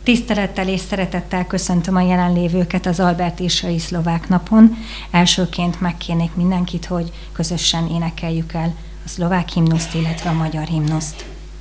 Tisztelettel és szeretettel köszöntöm a jelenlévőket az Albertírsai Szlovák Napon. Elsőként megkérnék mindenkit, hogy közösen énekeljük el a szlovák himnuszt, illetve a magyar himnuszt.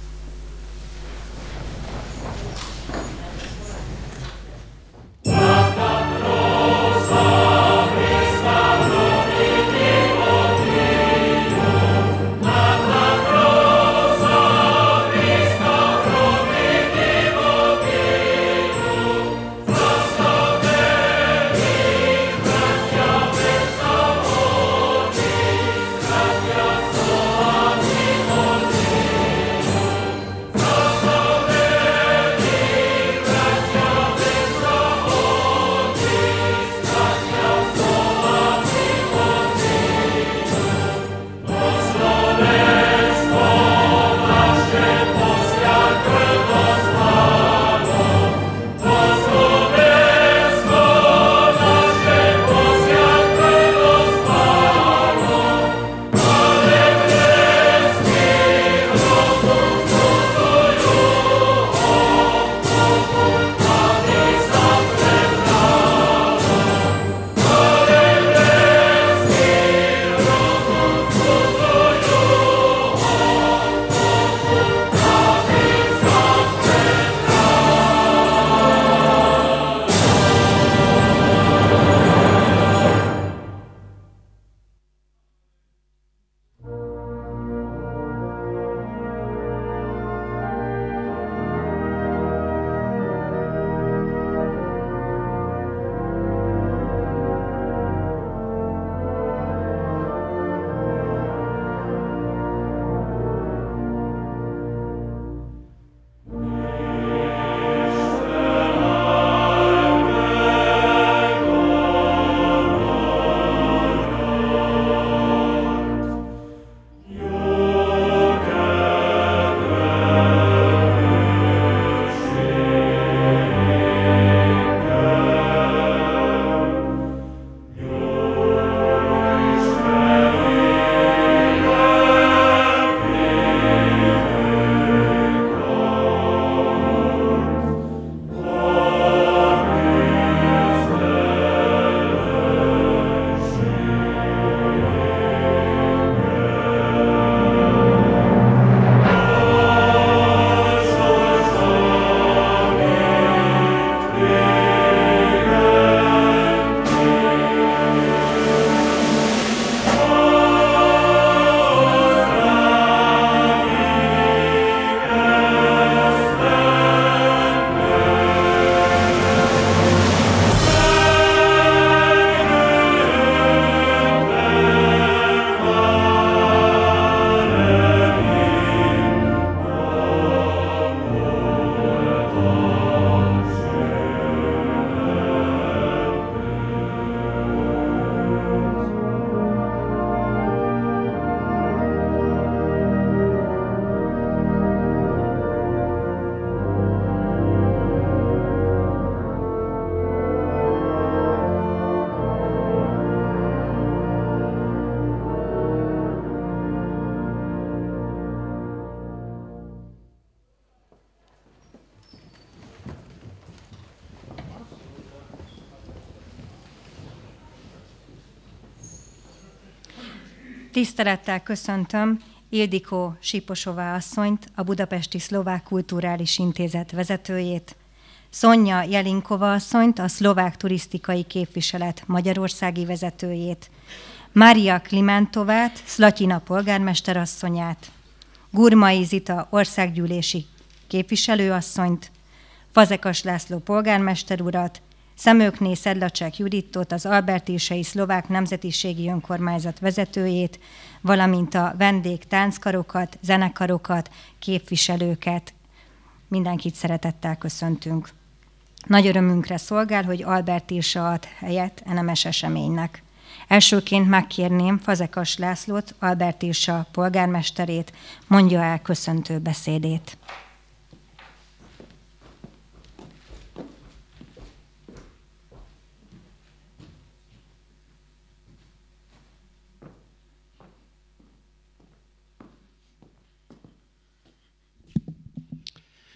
Tisztelettel köszöntöm Ildikó Siposová asszonyt, a Budapesti Szlovák Kulturális Intézet vezetőjét, Szonya Jelinkova asszonyt, a Szlovák Turisztikai Képviselet magyarországi vezetőjét, Mária Klimentovát, Szlatyina polgármesterasszonyát, Gurmai Zita országgyűlési képviselőasszonyt, Fazekas László polgármester urat, Szemőkné Szedlacsek Judittot, az Albertírsai Szlovák Nemzetiségi Önkormányzat vezetőjét, valamint a vendég tánckarokat, zenekarokat, képviselőket. Mindenkit szeretettel köszöntünk. Nagy örömünkre szolgál, hogy Albertírsa ad helyet e nemes eseménynek. Elsőként megkérném Fazekas Lászlót, Albertírsa polgármesterét, mondja el köszöntő beszédét.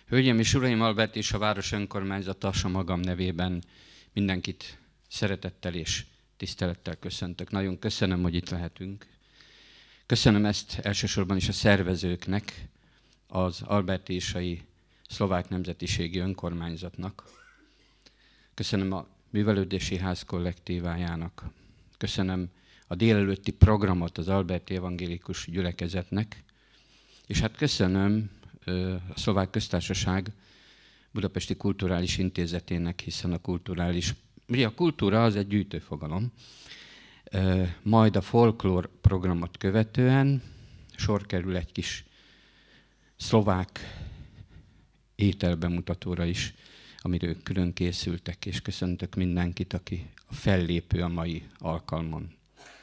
Hölgyeim és uraim, Albert és a város önkormányzata a magam nevében mindenkit szeretettel és tisztelettel köszöntök. Nagyon köszönöm, hogy itt lehetünk. Köszönöm ezt elsősorban is a szervezőknek, az albertésai szlovák nemzetiségi önkormányzatnak. Köszönöm a művelődési ház kollektívájának. Köszönöm a délelőtti programot az alberti evangélikus gyülekezetnek. És hát köszönöm a Szlovák Köztársaság Budapesti Kulturális Intézetének, hiszen ugye a kultúra az egy gyűjtőfogalom. Majd a folklór programot követően sor kerül egy kis szlovák ételbemutatóra is, amiről külön készültek, és köszöntök mindenkit, aki a fellépő a mai alkalmon.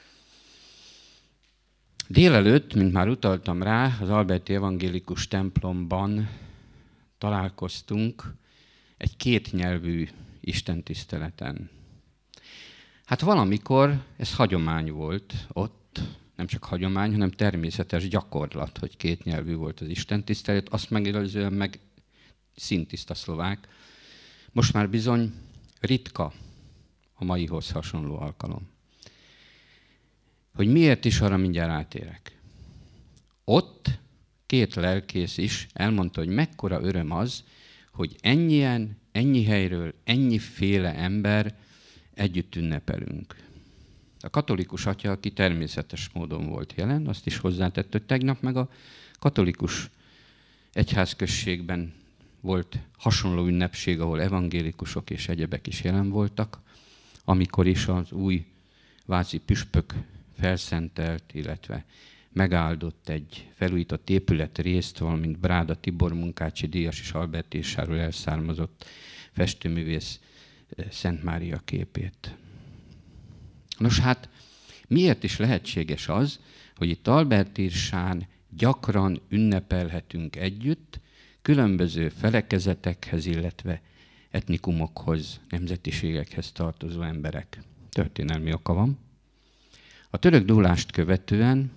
Délelőtt, mint már utaltam rá, az alberti evangélikus templomban találkoztunk egy kétnyelvű istentiszteleten. Hát valamikor ez hagyomány volt ott, nem csak hagyomány, hanem természetes gyakorlat, hogy kétnyelvű volt az istentisztelet, azt megelőzően meg szintiszta szlovák. Most már bizony ritka a maihoz hasonló alkalom. Hogy miért is, arra mindjárt átérek. Ott két lelkész is elmondta, hogy mekkora öröm az, hogy ennyien, ennyi helyről, ennyiféle ember együtt ünnepelünk. A katolikus atya, aki természetes módon volt jelen, azt is hozzátett, hogy tegnap meg a katolikus egyházközségben volt hasonló ünnepség, ahol evangélikusok és egyebek is jelen voltak, amikor is az új váci püspök felszentelt, illetve megáldott egy felújított épület részt, valamint Bráda Tibor Munkácsi díjas és albertésáról elszármazott festőművész Szent Mária képét. Nos hát, miért is lehetséges az, hogy itt Albertírsán gyakran ünnepelhetünk együtt, különböző felekezetekhez, illetve etnikumokhoz, nemzetiségekhez tartozó emberek? Történelmi oka van. A török dúlást követően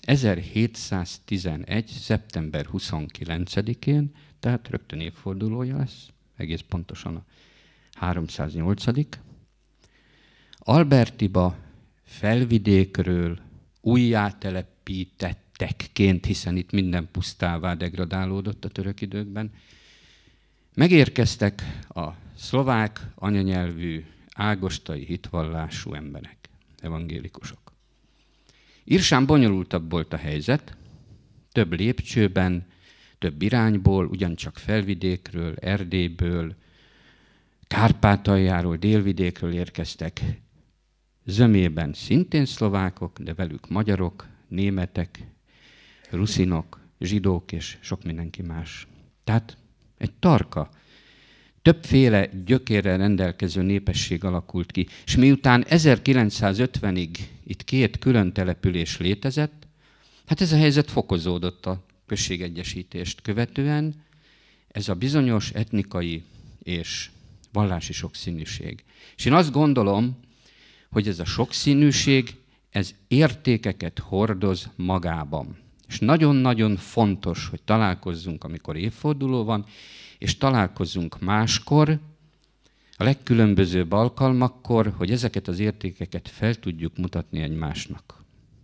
1711. szeptember 29-én, tehát rögtön évfordulója lesz, egész pontosan a 308. Albertiba felvidékről újjátelepítettekként, hiszen itt minden pusztává degradálódott a török időkben, megérkeztek a szlovák anyanyelvű ágostai hitvallású emberek, evangélikusok. Írsán bonyolultabb volt a helyzet, több lépcsőben, több irányból, ugyancsak felvidékről, Erdélyből, Kárpátaljáról, délvidékről érkeztek, zömében szintén szlovákok, de velük magyarok, németek, ruszinok, zsidók és sok mindenki más. Tehát egy tarka, többféle gyökérrel rendelkező népesség alakult ki, és miután 1950-ig itt két külön település létezett, hát ez a helyzet fokozódott a községegyesítést követően, ez a bizonyos etnikai és vallási sokszínűség. És én azt gondolom, hogy ez a sokszínűség, ez értékeket hordoz magában. És nagyon-nagyon fontos, hogy találkozzunk, amikor évforduló van, és találkozzunk máskor, a legkülönbözőbb alkalmakkor, hogy ezeket az értékeket fel tudjuk mutatni egymásnak.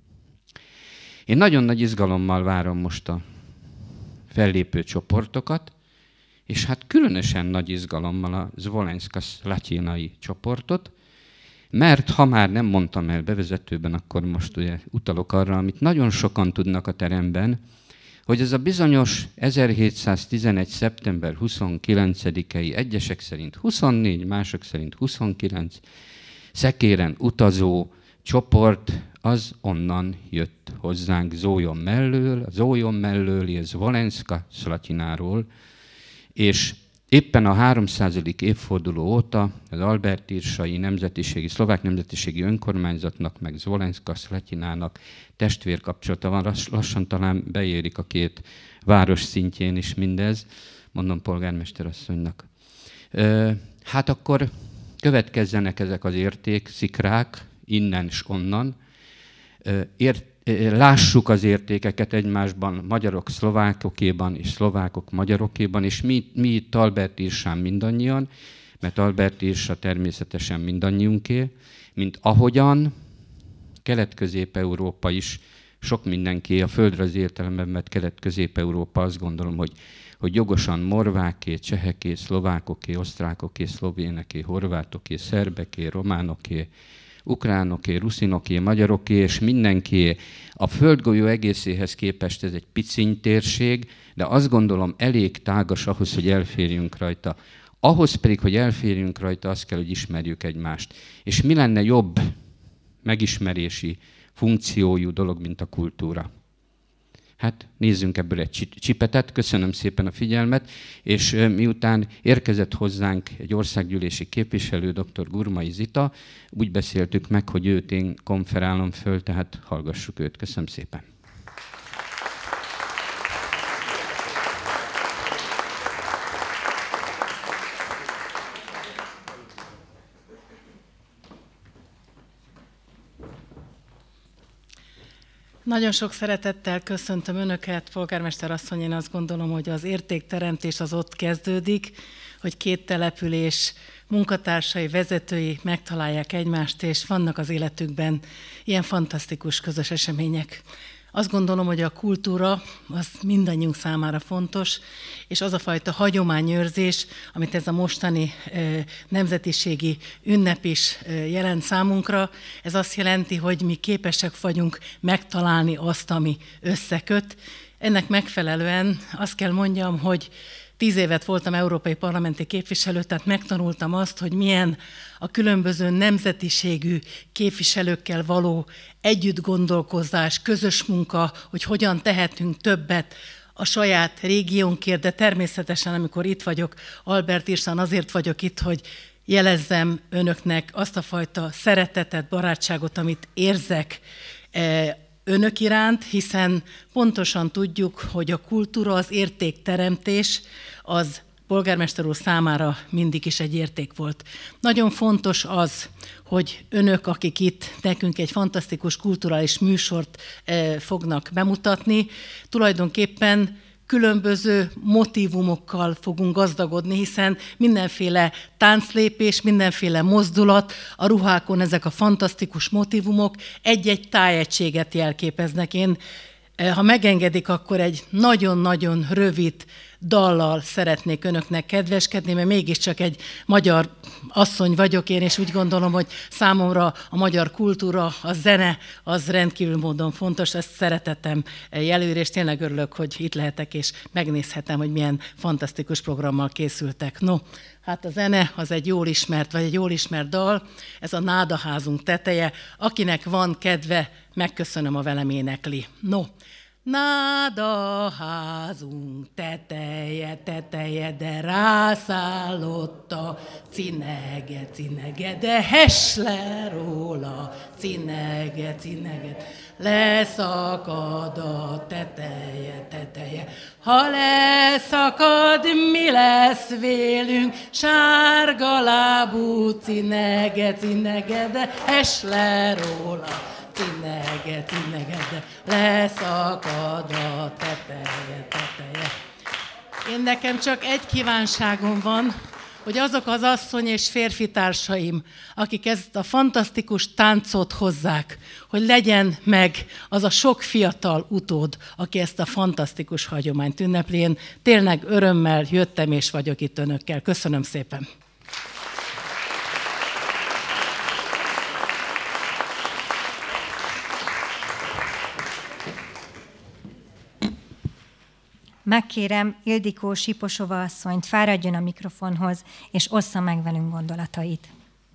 Én nagyon nagy izgalommal várom most a fellépő csoportokat, és hát különösen nagy izgalommal a Zvolenska Szlatyinai csoportot, mert ha már nem mondtam el bevezetőben, akkor most ugye utalok arra, amit nagyon sokan tudnak a teremben, hogy ez a bizonyos 1711. szeptember 29-i, egyesek szerint 24, mások szerint 29, szekéren utazó csoport, az onnan jött hozzánk Zójon mellől, és Zvolenska Szlatyináról, és éppen a 300. évforduló óta az albertírsai nemzetiségi, szlovák nemzetiségi önkormányzatnak, meg Zvolenska Szlatyinának testvérkapcsolata van, lassan talán beérik a két város szintjén is mindez, mondom polgármesterasszonynak. Hát akkor következzenek ezek az értékszikrák, innen és onnan. lássuk az értékeket egymásban, magyarok szlovákokéban és szlovákok magyarokéban, és mi itt Albert-Írsán mindannyian, mert Albert-Írsa természetesen mindannyiunké, mint ahogyan Kelet-Közép-Európa is sok mindenki, a földrajzi értelemben, mert Kelet-Közép-Európa azt gondolom, hogy jogosan morváké, cseheké, szlovákoké, osztrákoké, szlovéneké, horvátoké, szerbeké, románoké, ukránoké, ruszinoké, magyaroké, és mindenkié. A földgolyó egészéhez képest ez egy piciny térség, de azt gondolom elég tágas ahhoz, hogy elférjünk rajta. Ahhoz pedig, hogy elférjünk rajta, azt kell, hogy ismerjük egymást. És mi lenne jobb megismerési funkciójú dolog, mint a kultúra? Hát nézzünk ebből egy csipetet, köszönöm szépen a figyelmet, és miután érkezett hozzánk egy országgyűlési képviselő, dr. Gurmai Zita, úgy beszéltük meg, hogy őt én konferálom föl, tehát hallgassuk őt. Köszönöm szépen. Nagyon sok szeretettel köszöntöm Önöket, polgármester asszony, én azt gondolom, hogy az értékteremtés az ott kezdődik, hogy két település munkatársai, vezetői megtalálják egymást, és vannak az életükben ilyen fantasztikus közös események. Azt gondolom, hogy a kultúra az mindannyiunk számára fontos, és az a fajta hagyományőrzés, amit ez a mostani nemzetiségi ünnep is jelent számunkra, ez azt jelenti, hogy mi képesek vagyunk megtalálni azt, ami összeköt. Ennek megfelelően azt kell mondjam, hogy 10 évet voltam európai parlamenti képviselő, tehát megtanultam azt, hogy milyen a különböző nemzetiségű képviselőkkel való együttgondolkozás, közös munka, hogy hogyan tehetünk többet a saját régiónkért, de természetesen, amikor itt vagyok Albert-Írsán, azért vagyok itt, hogy jelezzem Önöknek azt a fajta szeretetet, barátságot, amit érzek Önök iránt, hiszen pontosan tudjuk, hogy a kultúra, az értékteremtés, az polgármester úr számára mindig is egy érték volt. Nagyon fontos az, hogy Önök, akik itt nekünk egy fantasztikus kulturális műsort fognak bemutatni, tulajdonképpen különböző motívumokkal fogunk gazdagodni, hiszen mindenféle tánclépés, mindenféle mozdulat, a ruhákon ezek a fantasztikus motívumok egy-egy tájegységet jelképeznek. Én, ha megengedik, akkor egy nagyon-nagyon rövid dallal szeretnék Önöknek kedveskedni, mert mégiscsak egy magyar asszony vagyok én, és úgy gondolom, hogy számomra a magyar kultúra, a zene, az rendkívül módon fontos, ezt szeretettem jelölni, és tényleg örülök, hogy itt lehetek, és megnézhetem, hogy milyen fantasztikus programmal készültek. No, hát a zene az egy jól ismert, vagy egy jól ismert dal, ez a Nádaházunk teteje. Akinek van kedve, megköszönöm, a velem énekli. No, Nádaházunk teteje, teteje, de rászállott a cinege, cinege, de hes le róla, cinege, cinege, leszakad a teteje, teteje. Ha leszakad, mi lesz vélünk, sárga lábú cinege, cinege, de hes le róla, cinege, cinege, de leszakad a teteje, teteje. Én nekem csak egy kívánságom van, hogy azok az asszony és férfi társaim, akik ezt a fantasztikus táncot hozzák, hogy legyen meg az a sok fiatal utód, aki ezt a fantasztikus hagyományt ünnepli. Én tényleg örömmel jöttem és vagyok itt Önökkel. Köszönöm szépen! Megkérem Ildikó Siposova asszonyt, fáradjon a mikrofonhoz, és ossza meg velünk gondolatait.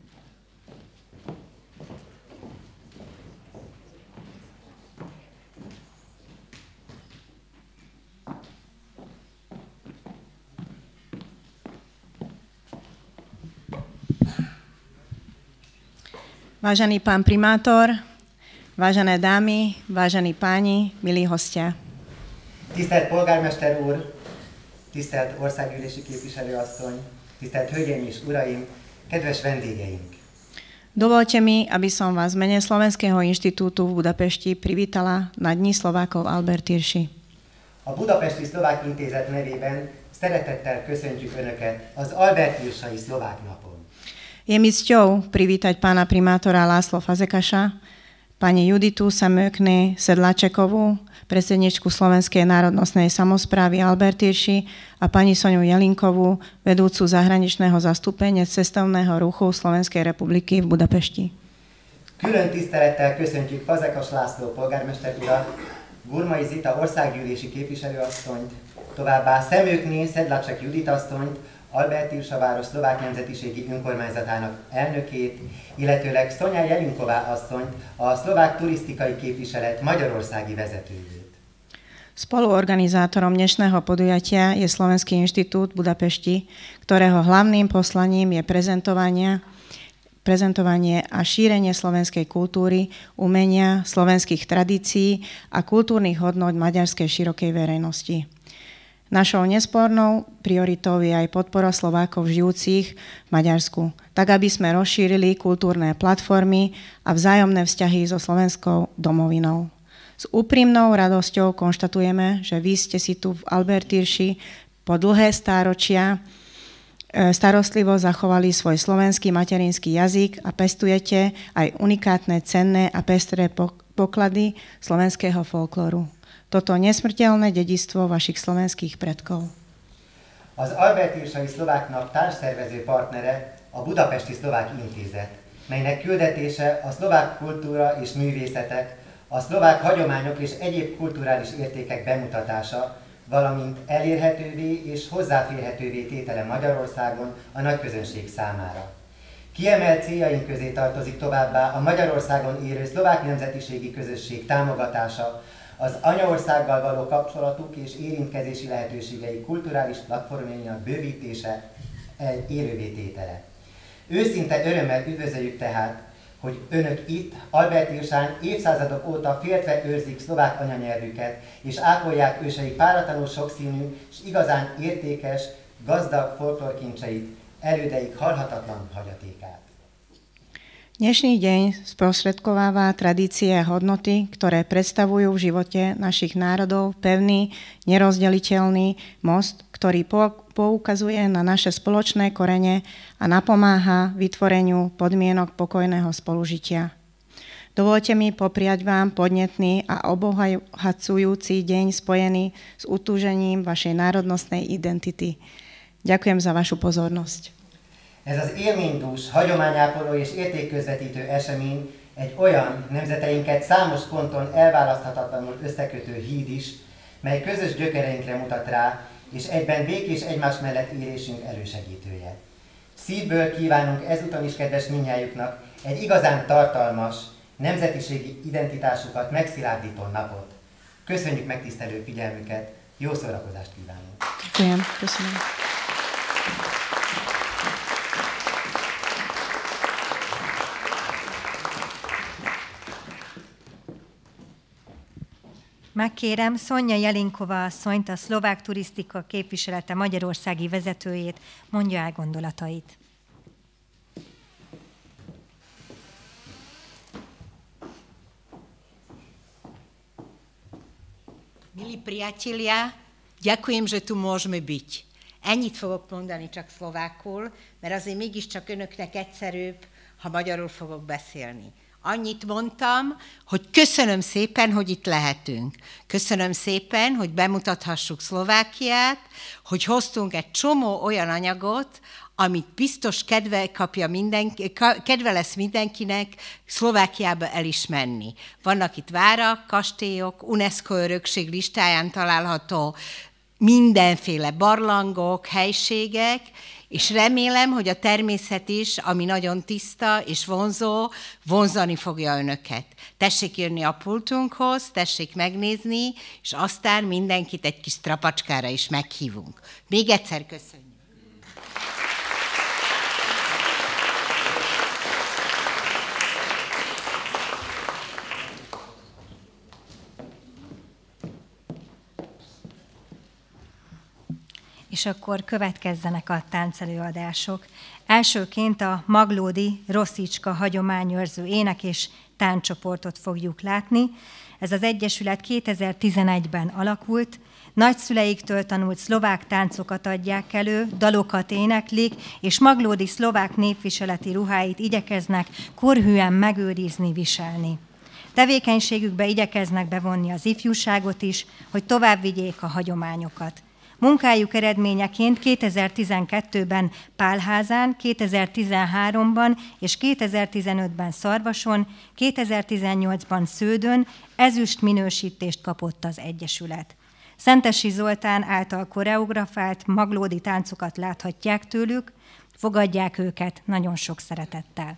Vážený pán primátor, vážené dámy, vážení páni, milí hostia. Tisztelt polgármester úr, tisztelt országgyűlési képviselőasszony, tisztelt hölgyeim és uraim, kedves vendégeink! Dovolte mi, aby som vás v mene Slovenského inštitútu v Budapešti privítala na Dni Slovákov Albertírsi. A Budapesti Szlovák Intézet nevében szeretettel köszöntjük Önöket az Albertírsai Szlovák Napon. Je mi cťou privítať pána primátora László Fazekaša, pani Juditu Samökne Sedlačekovú, predsedničku Slovenskej národnostnej samosprávy Albertírši a pani Soňu Jelinkovú, vedúcu zahraničného zastúpenia cestovného ruchu Slovenskej republiky v Budapešti. Külön tisztelettel köszöntjük Fazekas László polgármester urat, Gurmai Zita országgyűlési képviselőasszonyt, továbbá Szemökné Sedlaček Judit asszonyt, Albertírsa város szlovák nemzetiségi önkormányzatának elnökét, illetőleg Szonya Jelinková asszonyt, a szlovák turisztikai képviselet magyarországi vezetőjét. Spoluorganizátorom dnešného podujatia je Slovenský inštitút Budapešti, ktorého hlavným poslaním je prezentovanie a šírenie slovenskej kultúry, umenia, slovenských tradícií a kultúrnych hodnôt maďarskej širokej verejnosti. Našou nespornou prioritou je aj podpora Slovákov žijúcich v Maďarsku, tak aby sme rozšírili kultúrne platformy a vzájomné vzťahy so slovenskou domovinou. S úprimnou radosťou konštatujeme, že vy ste si tu v Albertírši po dlhé stáročia starostlivo zachovali svoj slovenský materinský jazyk a pestujete aj unikátne, cenné a pestré poklady slovenského folklóru. Toto nesmrteľné dedičstvo vašich slovenských predkov. Az Albertírsai Szlovák Nap társszervező partnere a Budapesti Szlovák Intézet, melynek küldetése a szlovák kultúra és művészetek, a szlovák hagyományok és egyéb kulturális értékek bemutatása, valamint elérhetővé és hozzáférhetővé tétele Magyarországon a nagyközönség számára. Kiemelt céljaink közé tartozik továbbá a Magyarországon élő szlovák nemzetiségi közösség támogatása, az anyaországgal való kapcsolatuk és érintkezési lehetőségei kulturális platformjainak bővítése, élővé tétele. Őszinte örömmel üdvözöljük tehát, hogy Önök itt, Albertírsán évszázadok óta féltve őrzik szlovák anyanyelvüket, és ápolják őseik páratlanul sokszínű és igazán értékes, gazdag folklórkincseit, elődeik halhatatlan hagyatékát. Dnešný deň sprostredkováva tradície a hodnoty, ktoré predstavujú v živote našich národov pevný, nerozdeliteľný most, ktorý poukazuje na naše spoločné korene a napomáha vytvoreniu podmienok pokojného spolužitia. Dovoľte mi popriať vám podnetný a obohacujúci deň spojený s utúžením vašej národnostnej identity. Ďakujem za vašu pozornosť. Ez az élménydús, hagyományápoló és értékközvetítő esemény egy olyan nemzeteinket számos ponton elválaszthatatlanul összekötő híd is, mely közös gyökereinkre mutat rá, és egyben békés egymás mellett élésünk elősegítője. Szívből kívánunk ezúton is kedves mindnyájuknak egy igazán tartalmas, nemzetiségi identitásukat megszilárdító napot. Köszönjük megtisztelő figyelmüket, jó szórakozást kívánunk! Köszönöm. Köszönöm. Megkérem Szonya Jelinková asszonyt, a szlovák turisztika képviselete magyarországi vezetőjét, mondja el gondolatait. Milí priatelia, ďakujem, že tu môžeme byť. Ennyit fogok mondani csak szlovákul, mert azért mégiscsak önöknek egyszerűbb, ha magyarul fogok beszélni. Annyit mondtam, hogy köszönöm szépen, hogy itt lehetünk. Köszönöm szépen, hogy bemutathassuk Szlovákiát, hogy hoztunk egy csomó olyan anyagot, amit biztos kedve lesz mindenkinek Szlovákiába el is menni. Vannak itt várak, kastélyok, UNESCO örökség listáján található mindenféle barlangok, helységek, és remélem, hogy a természet is, ami nagyon tiszta és vonzó, vonzani fogja önöket. Tessék jönni a pultunkhoz, tessék megnézni, és aztán mindenkit egy kis trapacskára is meghívunk. Még egyszer köszönjük. és akkor következzenek a táncelőadások. Elsőként a Maglódi Rosszicska hagyományőrző ének és tánccsoportot fogjuk látni. Ez az egyesület 2011-ben alakult, nagyszüleiktől tanult szlovák táncokat adják elő, dalokat éneklik, és maglódi szlovák népviseleti ruháit igyekeznek korhűen megőrizni, viselni. Tevékenységükbe igyekeznek bevonni az ifjúságot is, hogy tovább vigyék a hagyományokat. Munkájuk eredményeként 2012-ben Pálházán, 2013-ban és 2015-ben Szarvason, 2018-ban Sződön ezüst minősítést kapott az egyesület. Szentesi Zoltán által koreografált maglódi táncokat láthatják tőlük, fogadják őket nagyon sok szeretettel.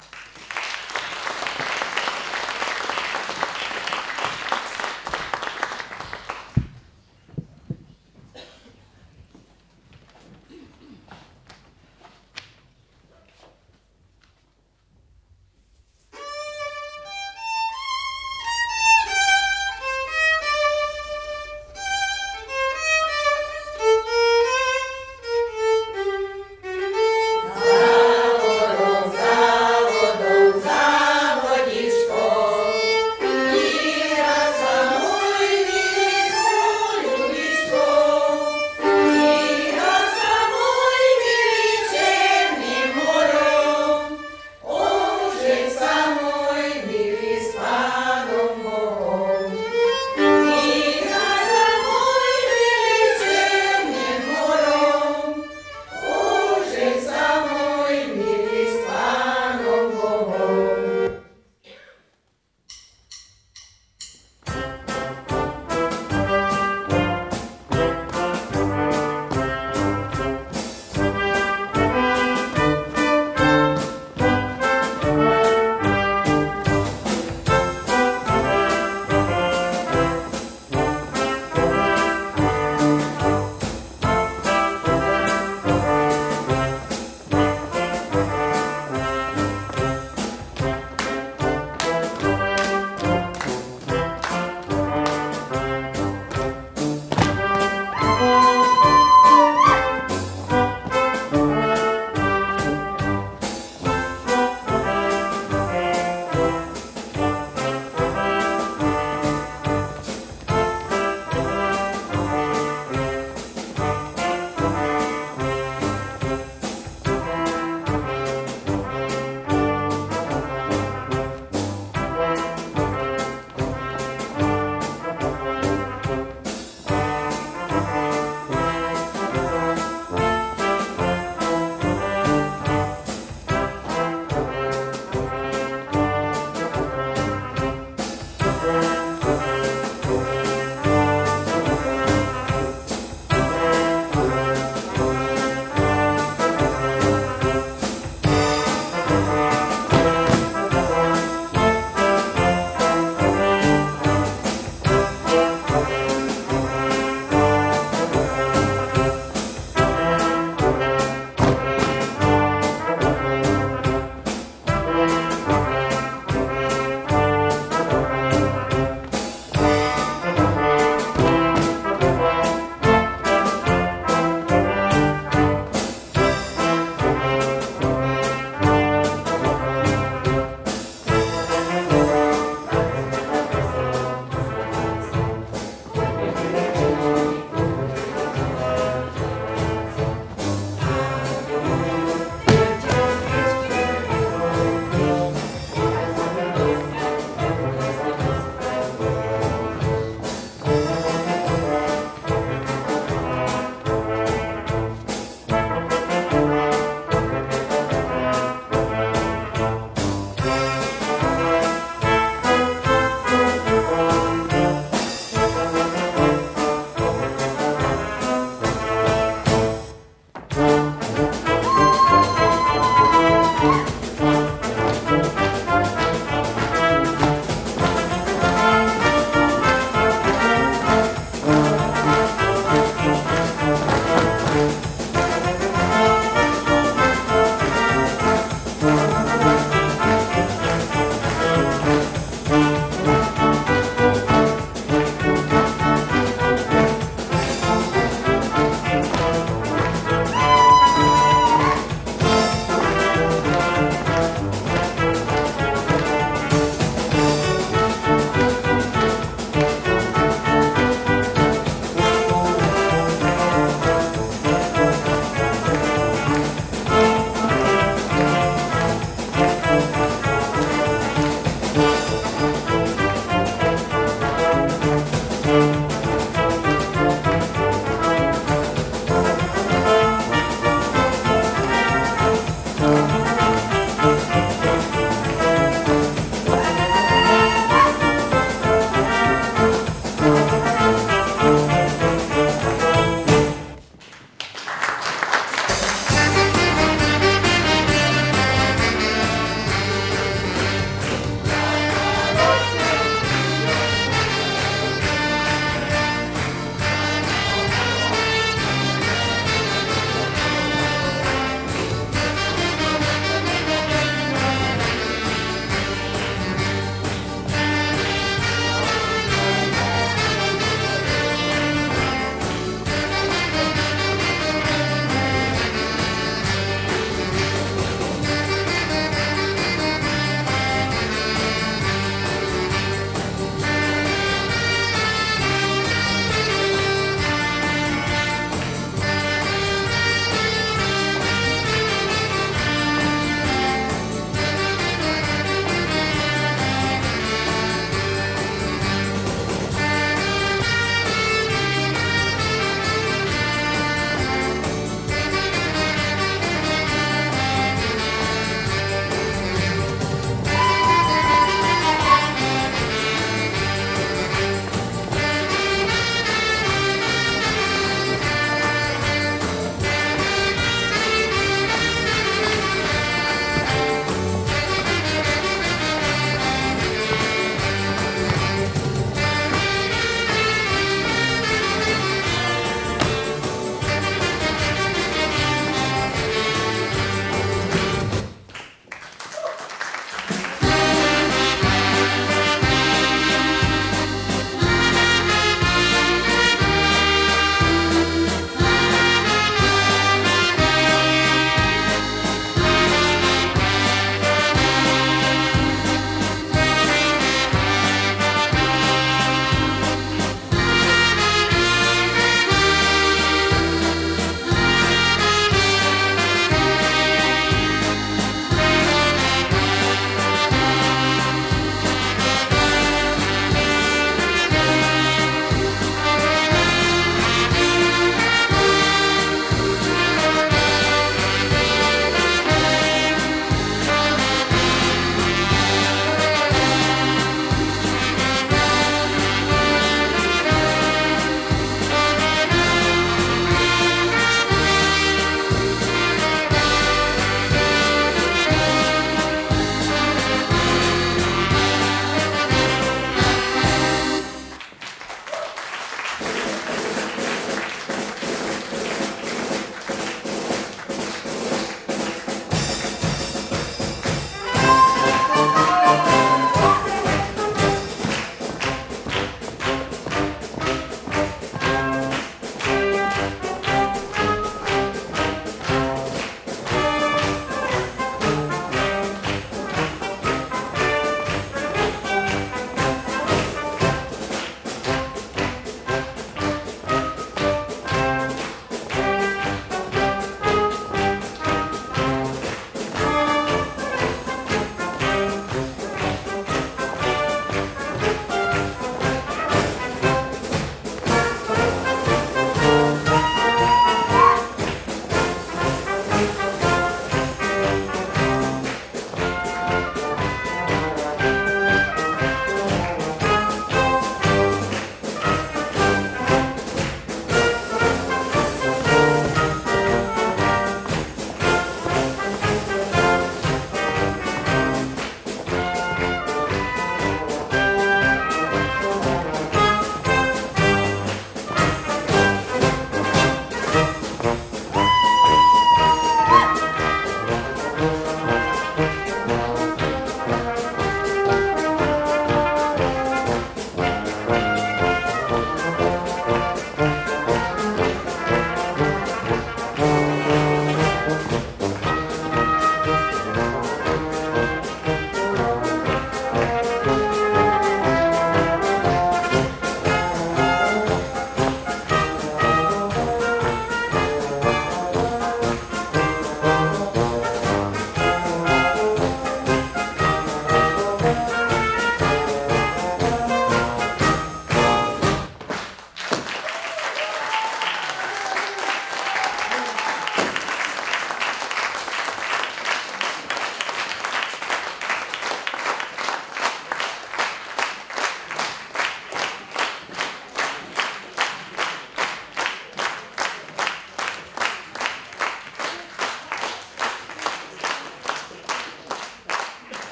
Závodou,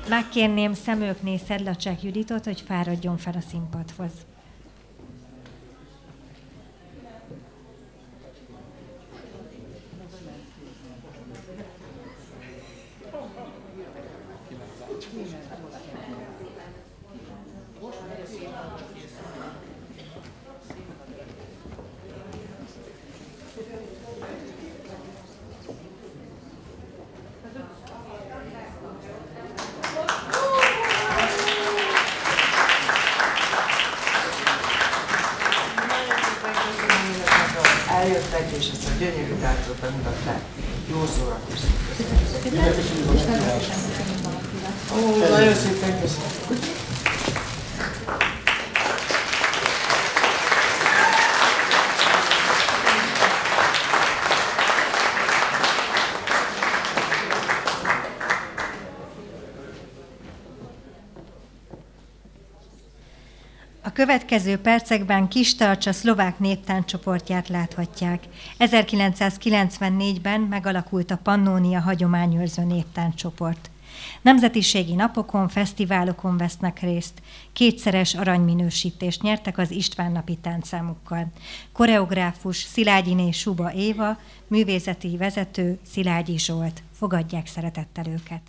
Megkérném Szemőkné Szedlacsák Juditot, hogy fáradjon fel a színpadhoz. Eljöttek, és ezt a gyönyörű táncot bemutatták. Jó szórakoztak. Köszönöm. Nagyon szépen köszönöm. A következő percekben Kistarcsa szlovák néptáncsoportját láthatják. 1994-ben megalakult a Pannónia hagyományőrző néptánccsoport. Nemzetiségi napokon, fesztiválokon vesznek részt. 2-szeres aranyminősítést nyertek az István-napi táncszámukkal. Koreográfus Szilágyiné Suba Éva, művészeti vezető Szilágyi Zsolt. Fogadják szeretettel őket!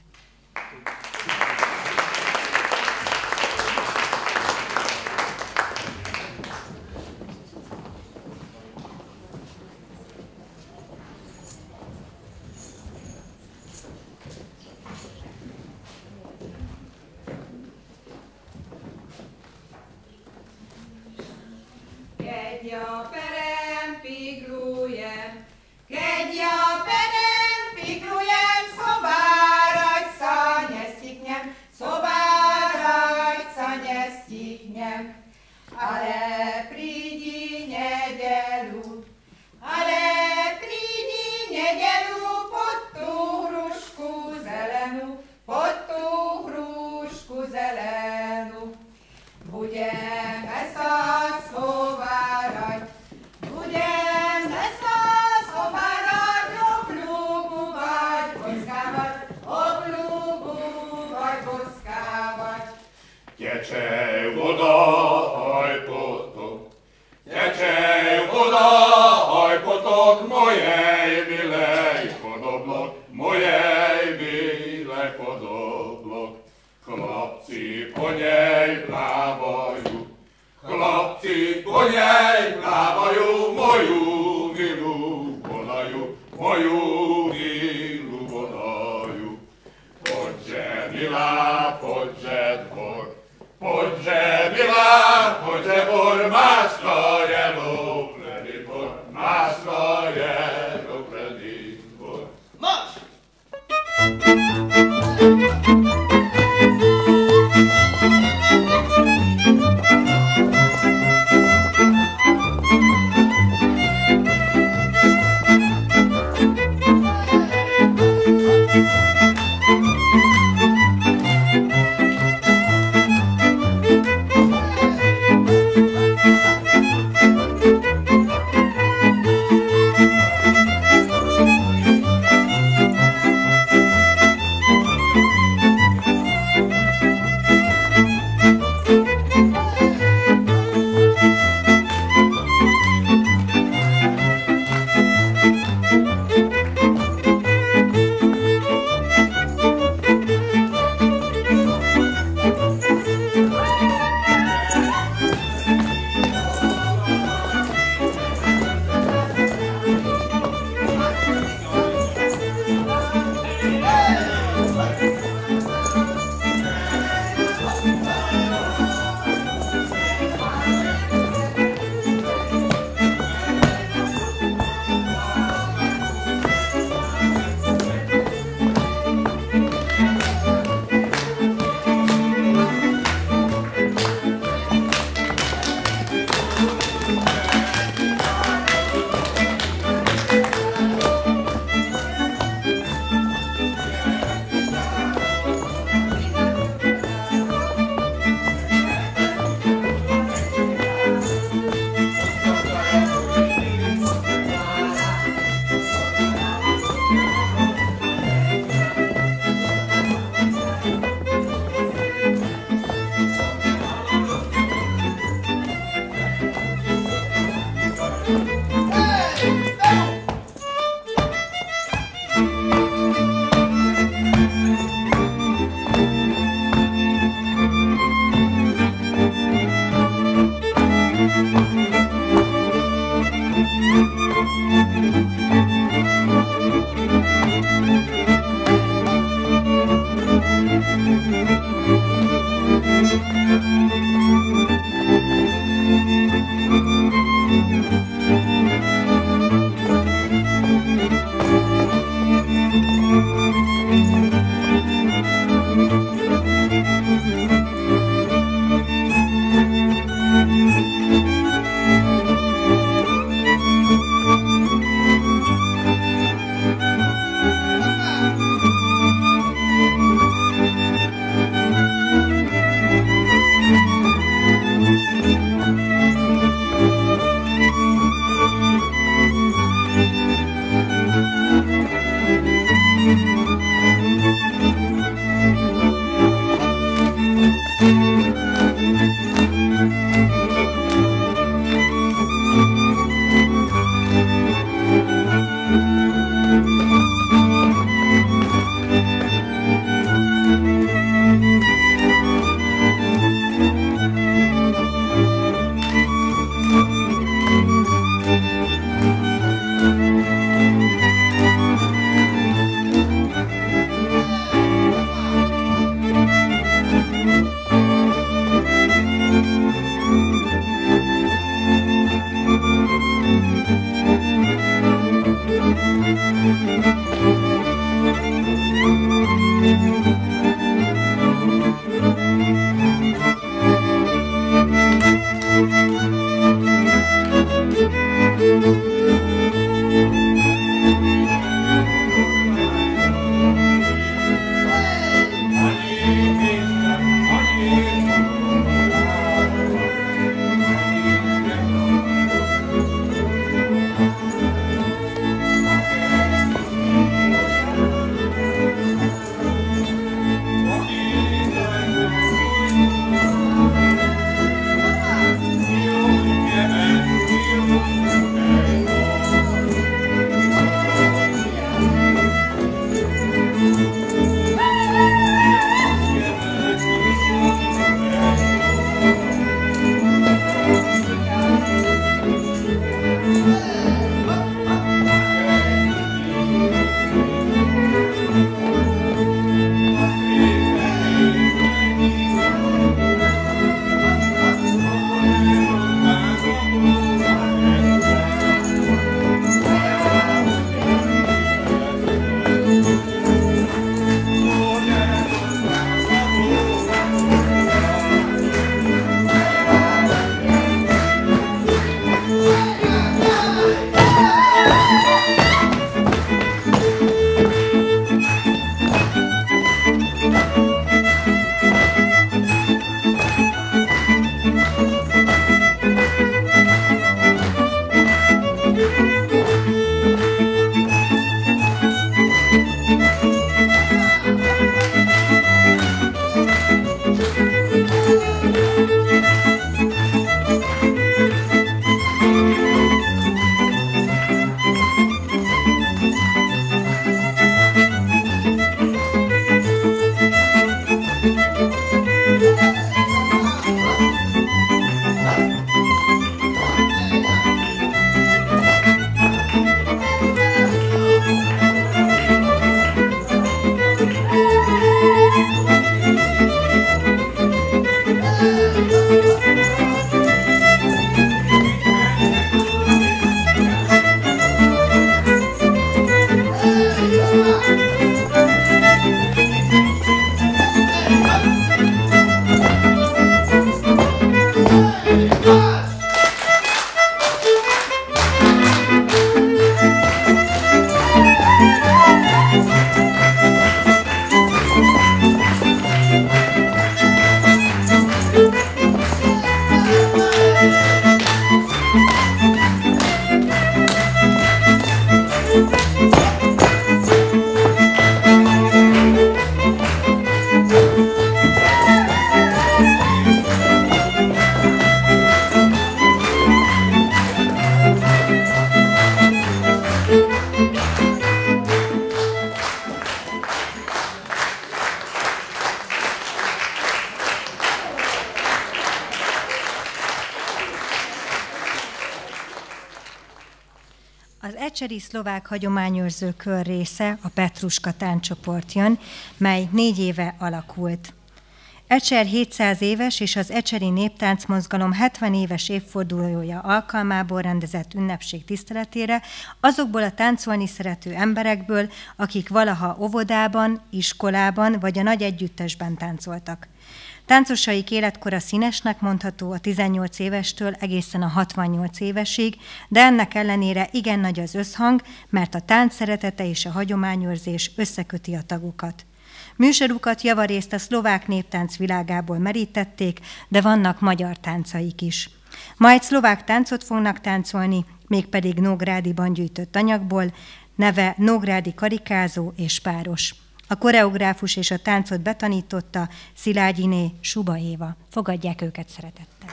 Az ecseri szlovák hagyományőrző kör része a Petruska tánccsoport jön, mely 4 éve alakult. Ecser 700 éves és az ecseri néptáncmozgalom 70 éves évfordulója alkalmából rendezett ünnepség tiszteletére azokból a táncolni szerető emberekből, akik valaha óvodában, iskolában vagy a nagy együttesben táncoltak. Táncosaik életkora színesnek mondható a 18 évestől egészen a 68 évesig, de ennek ellenére igen nagy az összhang, mert a tánc szeretete és a hagyományőrzés összeköti a tagokat. Műsorukat javarészt a szlovák néptánc világából merítették, de vannak magyar táncaik is. Ma egy szlovák táncot fognak táncolni, mégpedig Nógrádiban gyűjtött anyagból, neve Nógrádi karikázó és páros. A koreográfus és a táncot betanította Szilágyiné Suba Éva. Fogadják őket szeretettel.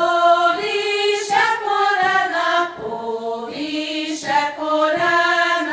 Polena,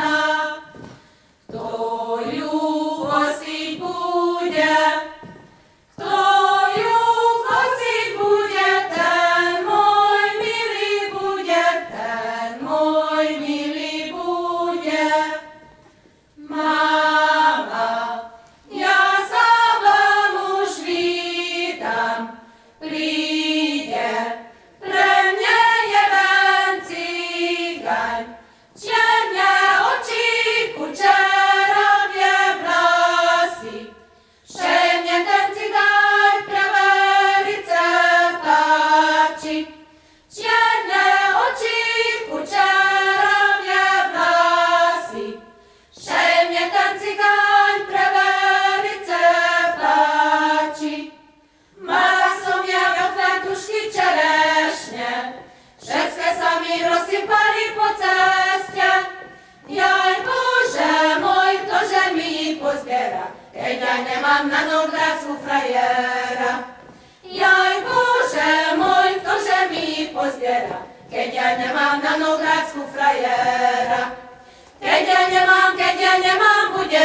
Jasku frajera. Keď ja nemám,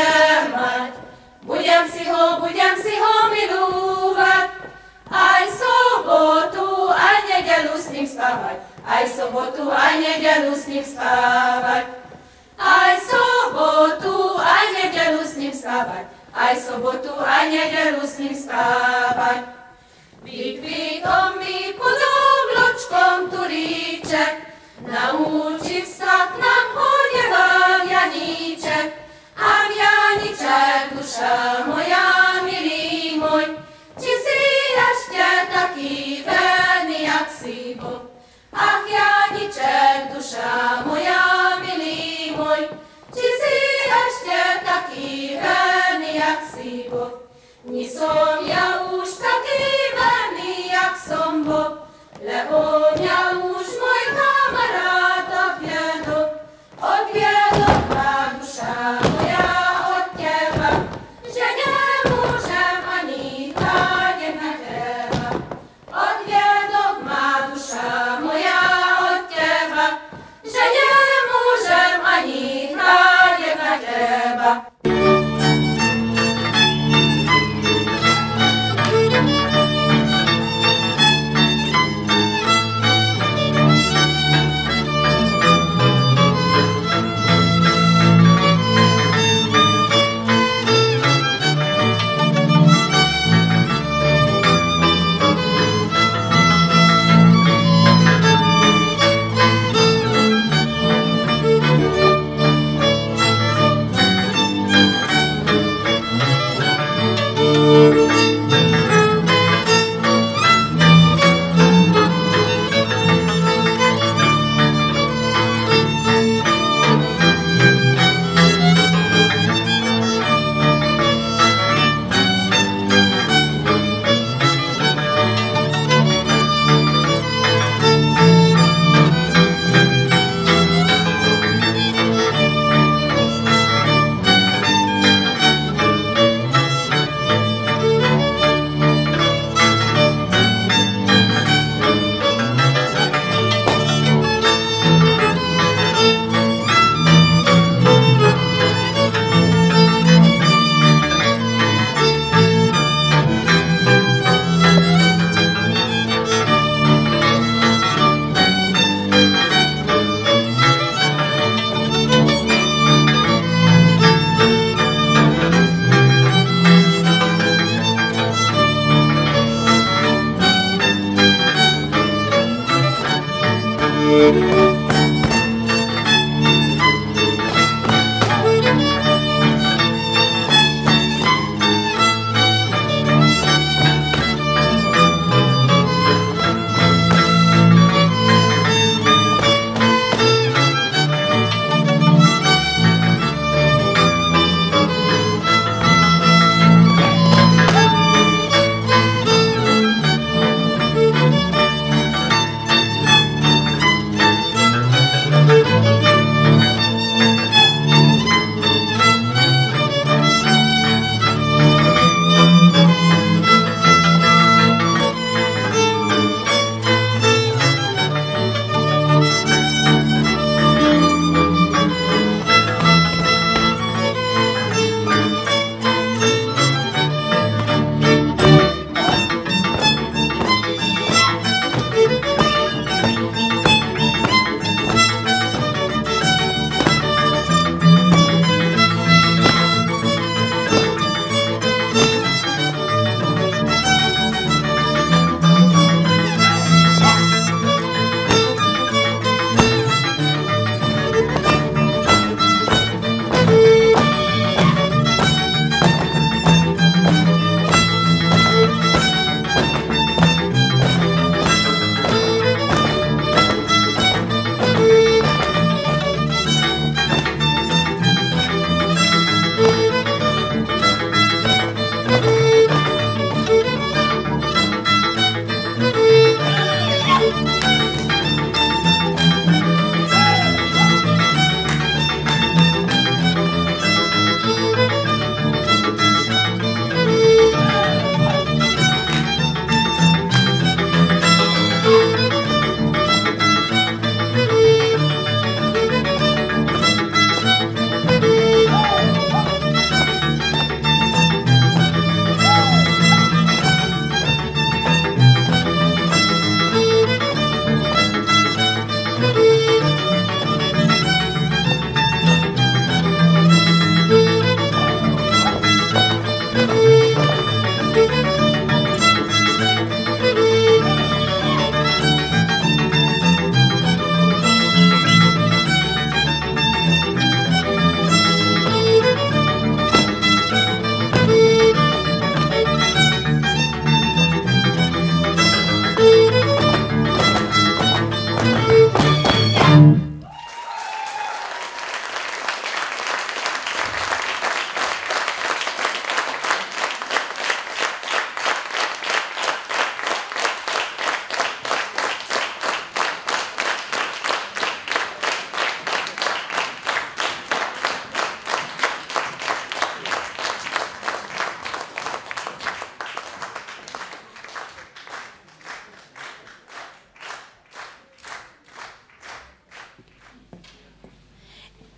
budem si ho milúvať. Aj sobotu, aj nedeľu s ním spávať. Aj sobotu, aj nedeľu s ním spávať. Aj sobotu, aj nedeľu s ním spávať. Aj sobotu, aj nedeľu s ním spávať. Vykvítom mi pod obločkom turíček, naučiv sa k nám chodieval Janíček. Ach, Janíček, duša moja, milý môj, či si ešte taký verný, jak si bol. Ach, Janíček, duša moja, milý môj, či si ešte taký verný, jak si bol. Ni som ja už taký verný, jak som bol, lebo mňa už môj kamarát obviedol.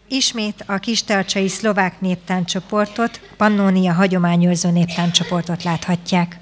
Ismét a kistelcsei szlovák néptáncsoportot, Pannónia hagyományőrző néptáncsoportot láthatják.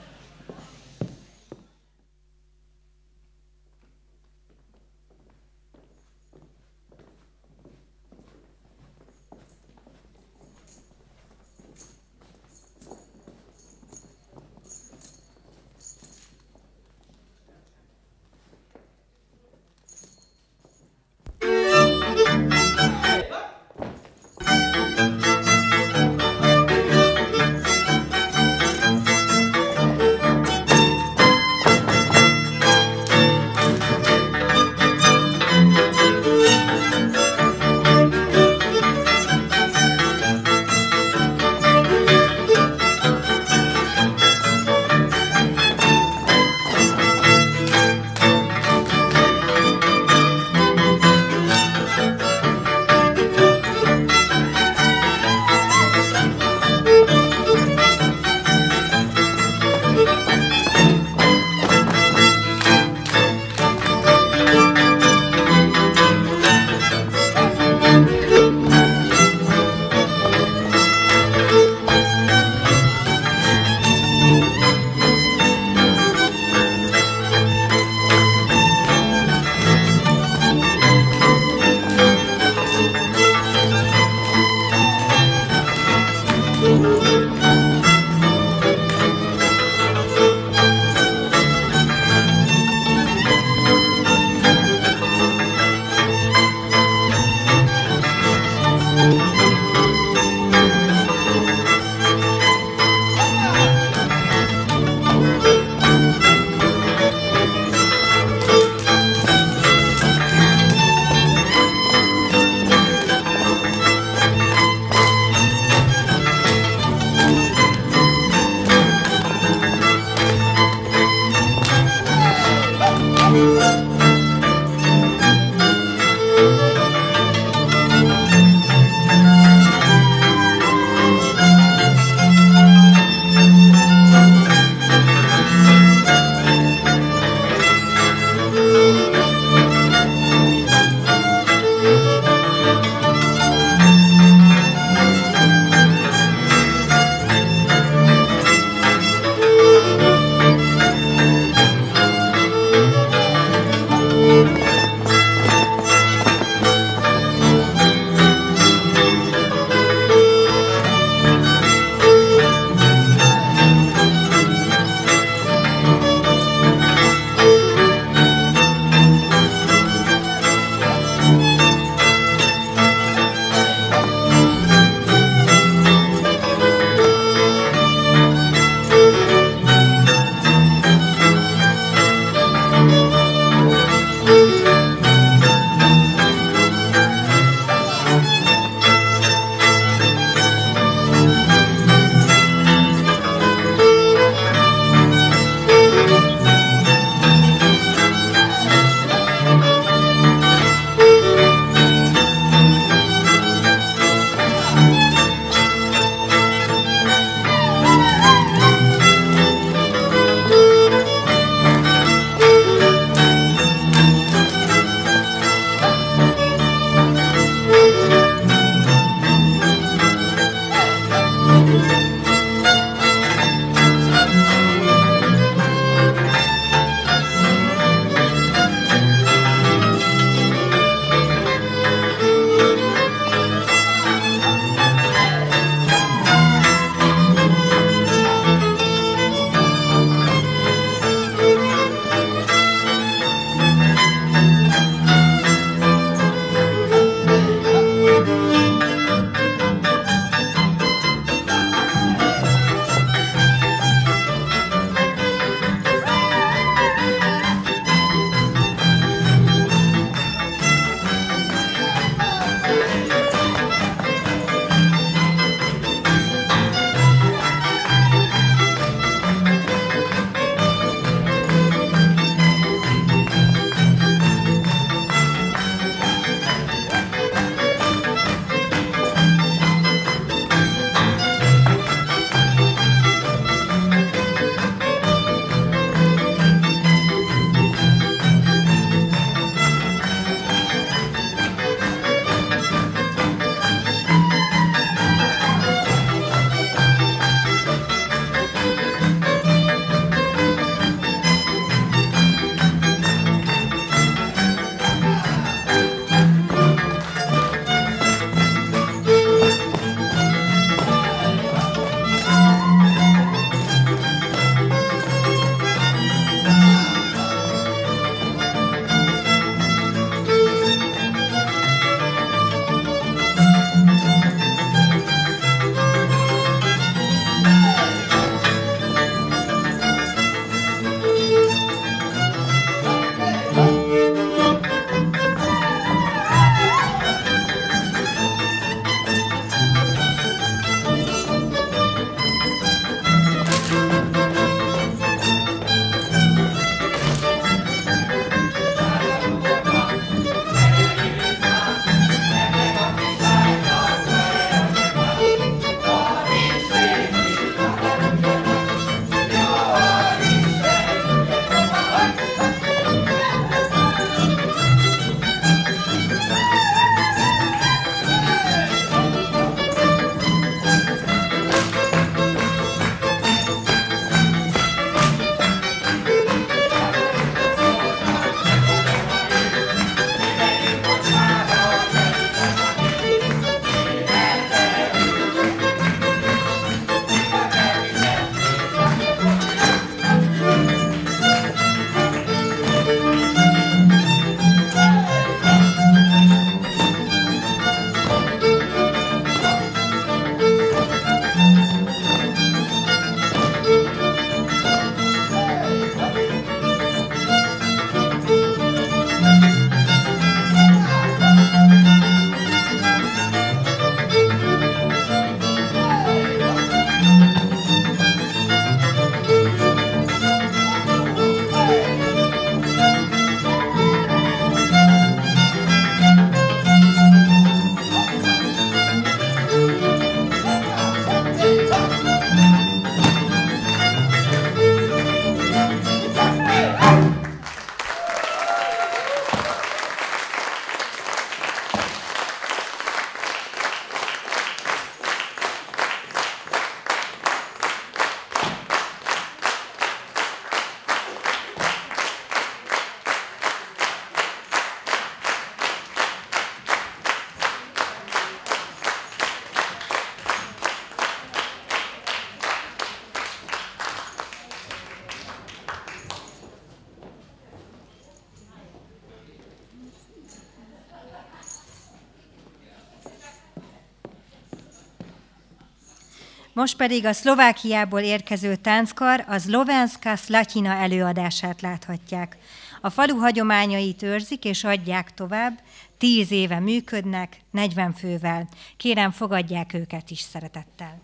Most pedig a Szlovákiából érkező tánckar a Szlovenska Slatina előadását láthatják. A falu hagyományait őrzik és adják tovább, 10 éve működnek, 40 fővel. Kérem, fogadják őket is szeretettel.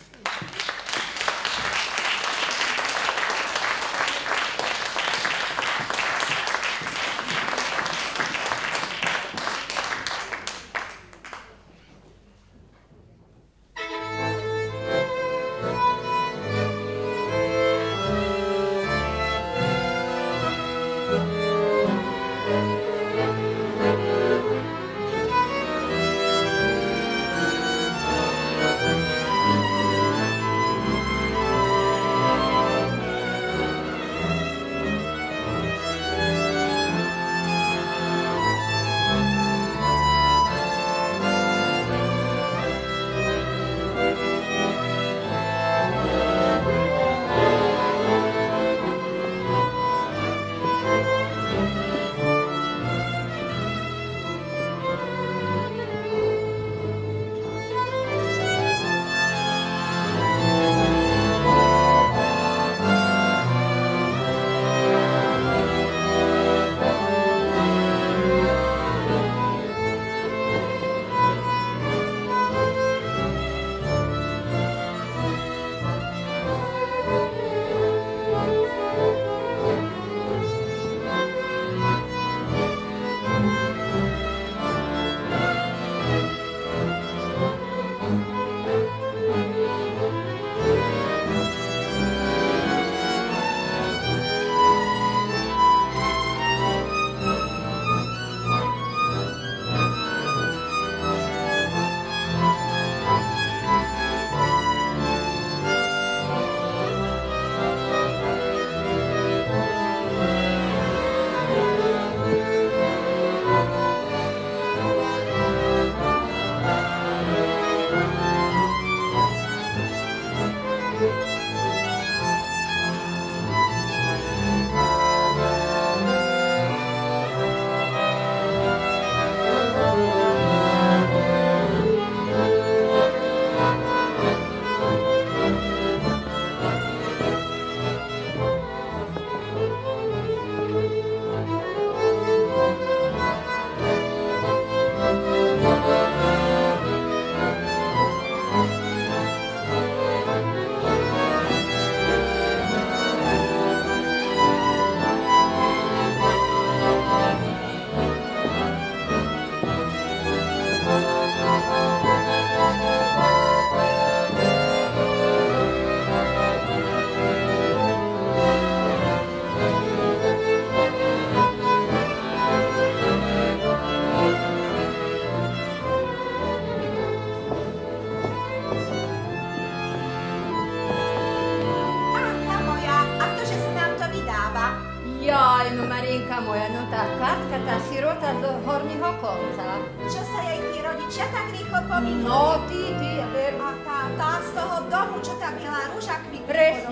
Marinka moja, no tá Katka, tá sirota z Horního konca. Čo sa jej tí rodičia tak rýchlo pominuli? No, ty, ver. A tá z toho domu, čo tam miela rúža kvíky.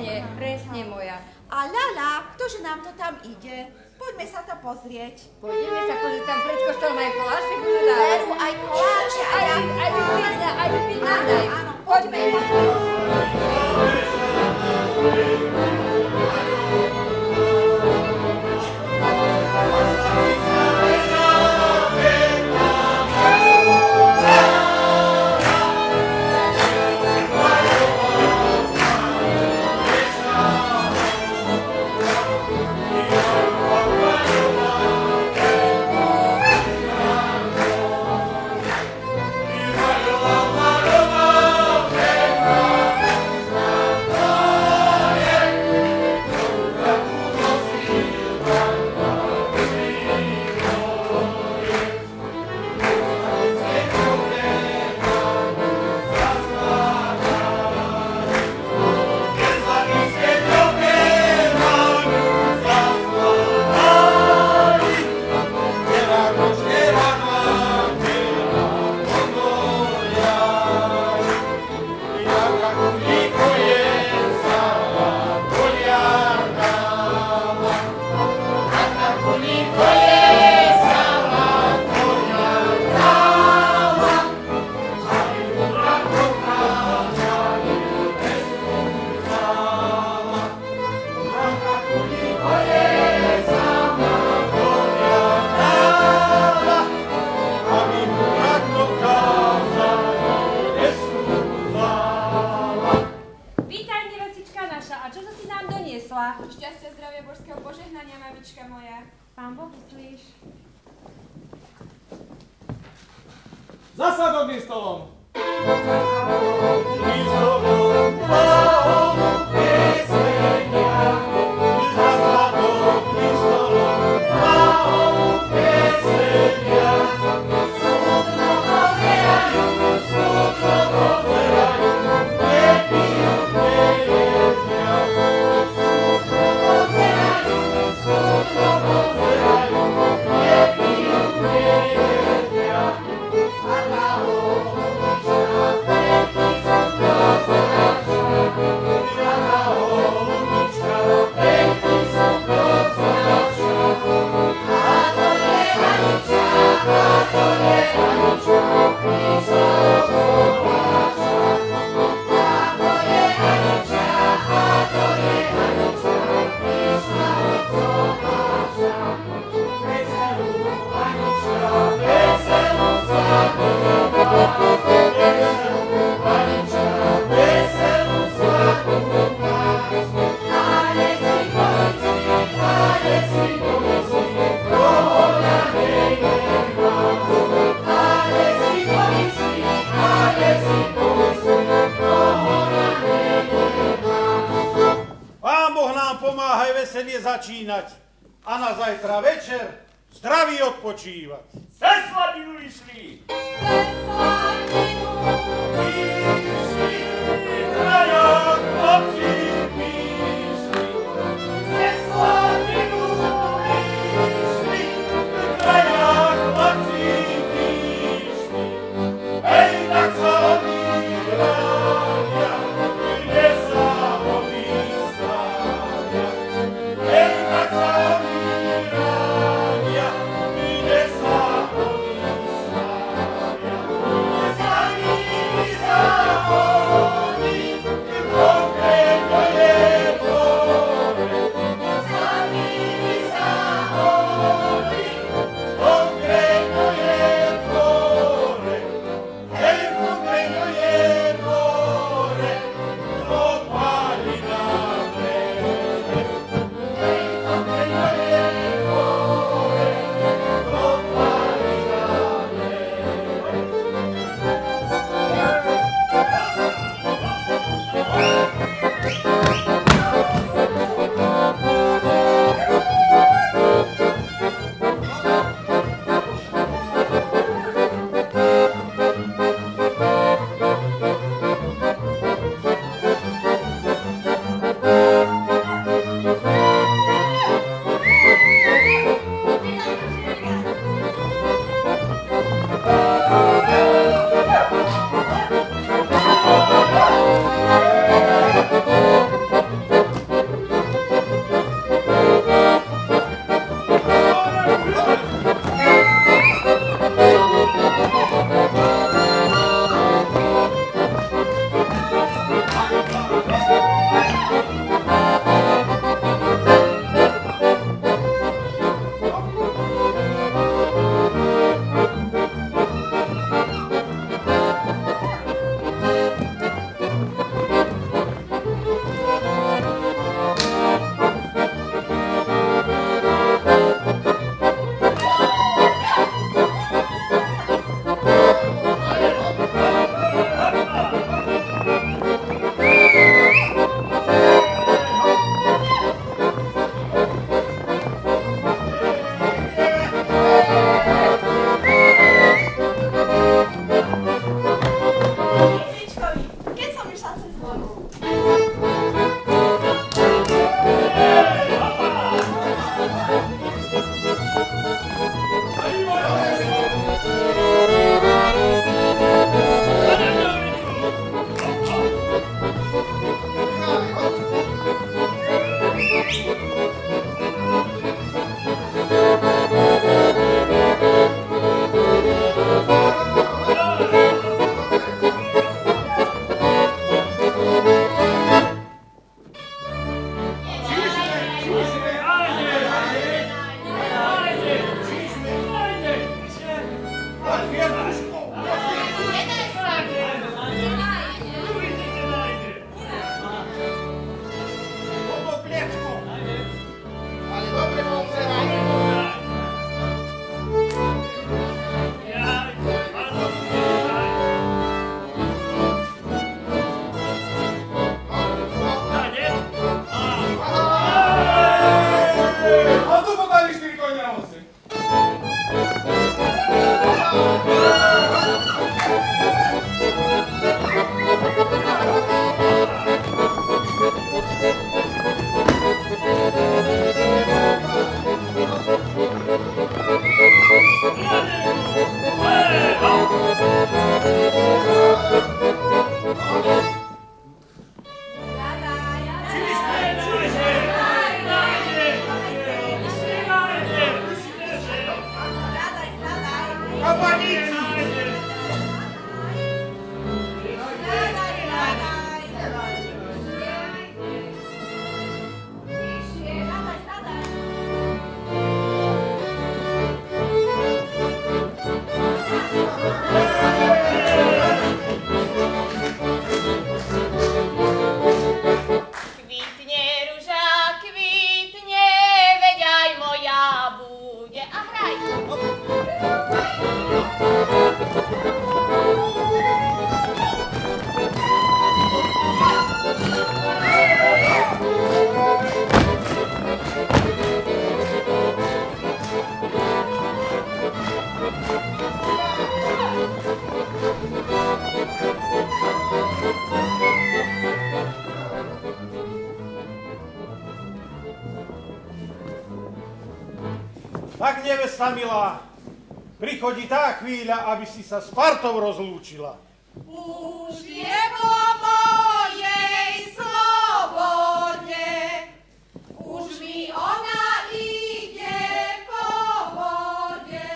Presne moja. A Lala, ktože nám to tam ide? Poďme sa to pozrieť. Poďme sa pozrieť, tam pred kostolom aj koláče budú dávať. Veru, aj koláče, aj vypitná. Áno, poďme. Anička moja. Pán Boh vyslíš. Zasadok mi stolom! Začínať a na zajtra večer zdraví odpočívať. Se sladinu vyšli! Se sladinu vyšli, krajak chlapci vyšli. Se sladinu vyšli, krajak chlapci vyšli. Hej, tak sa odvíraja, kde sa odvístaja. Hej, tak sa odvíraja, kde sa odvístaja. Tak, nevesta milá, prichodí tá chvíľa, aby si sa s partou rozlúčila. Už je po mojej slobode, už mi ona ide po vode,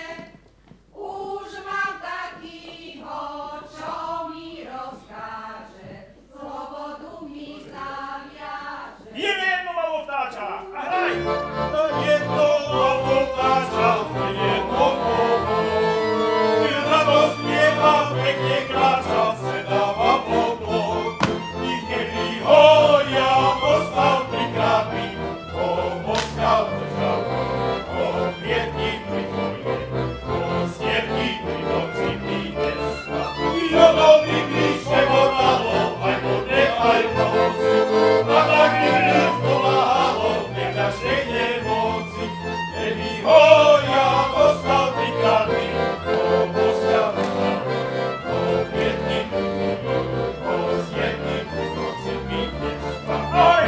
už mám takýho, čo mi rozkáže, slobodu mi zaviaže. Je jedno malo vtáča, a hraj! To jedno malo vtáča, jedno kovo, il radosť spieva, pekne kráča, se dáva vodou. I kedy ho ja poslal trikrát mi, ho poskal držal, ho kvietky pri vojne, ho stierky pri noci mi nesla. I ono mi bližšie vodalo, aj vode, aj v noci, a tak mi dnes pomáhalo, v každej nemoci. Kedy ho ja poslal trikrát mi, ho poskal držal, ho kvietky pri vojne, ho stierky pri noci mi nesla. Aj!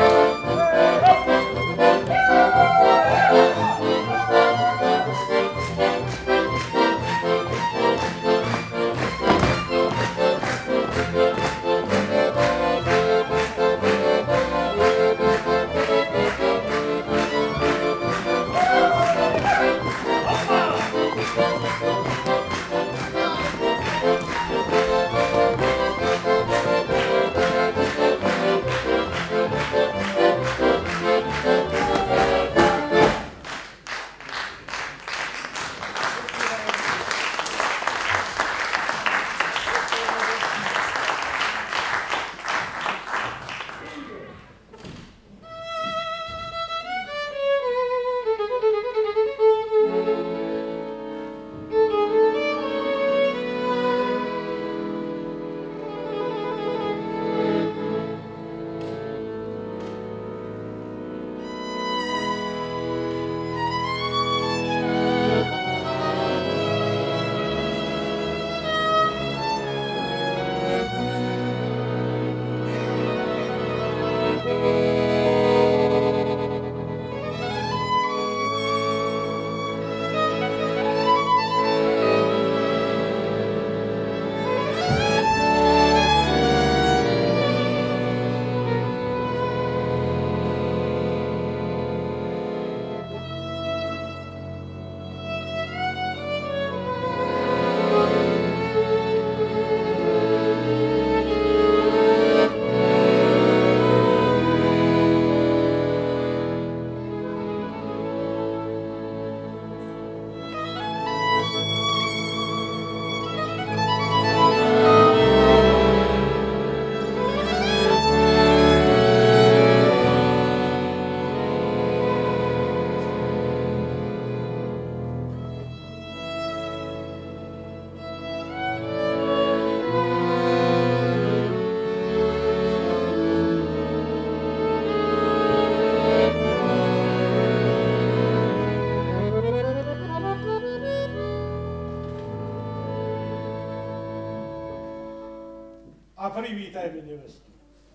A privítaj mi nevestu.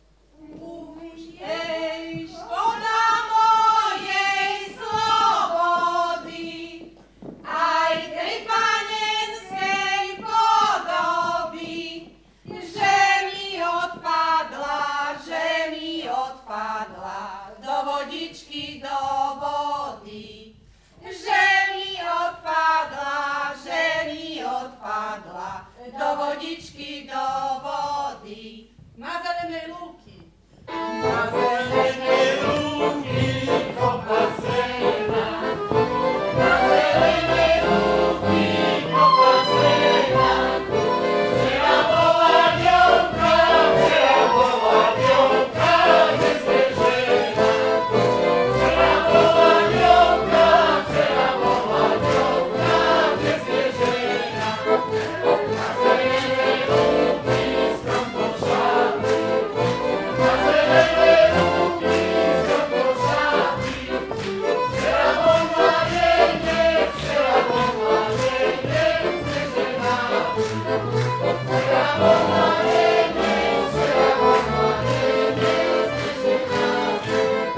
Už jej škoda mojej slobody, aj tej panenskej podoby. vodičky do vody. Na zelenej lúky. Na zelenej lúky kopa sena. Na zelenej lúky kopa sena. Včera bola dievka, dnes je žena. Včera bola dievka, dnes je žena. Na zelenej lúky strom pošáty. Na zelenej lúky strom pošáty. Včera bol mladeniec, včera bol mladeniec, dnes je mladý. Včera bol mladeniec, včera bol mladeniec, dnes je mladý.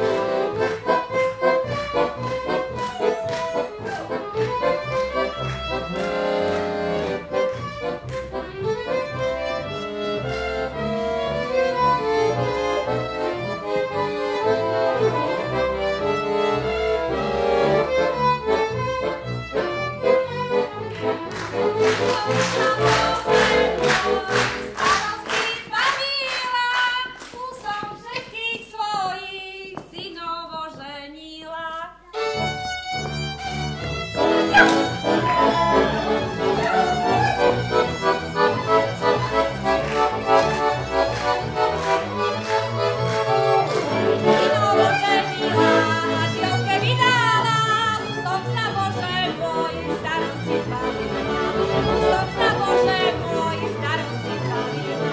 Starosti zbavila, tu som všetkých svojich synov oženila. Synov oženila, manželke vydala, tu som sa, Bože môj, starosti zbavila. Tu som sa, Bože môj, starosti zbavila.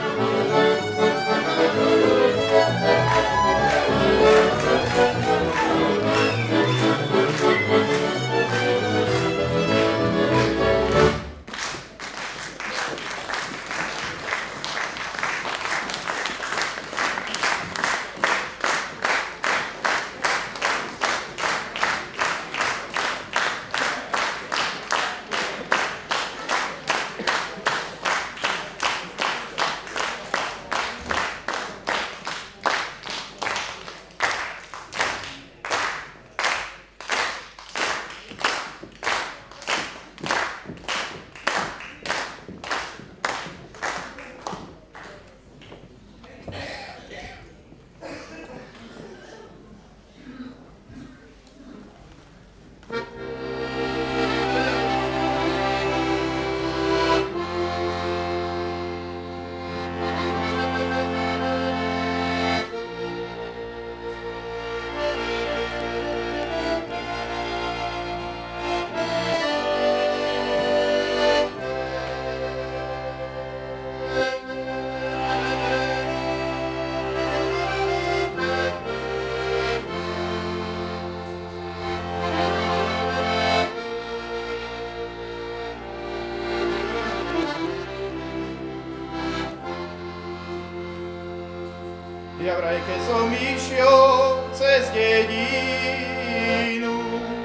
Ja vraj, keď som išiel cez dedinu,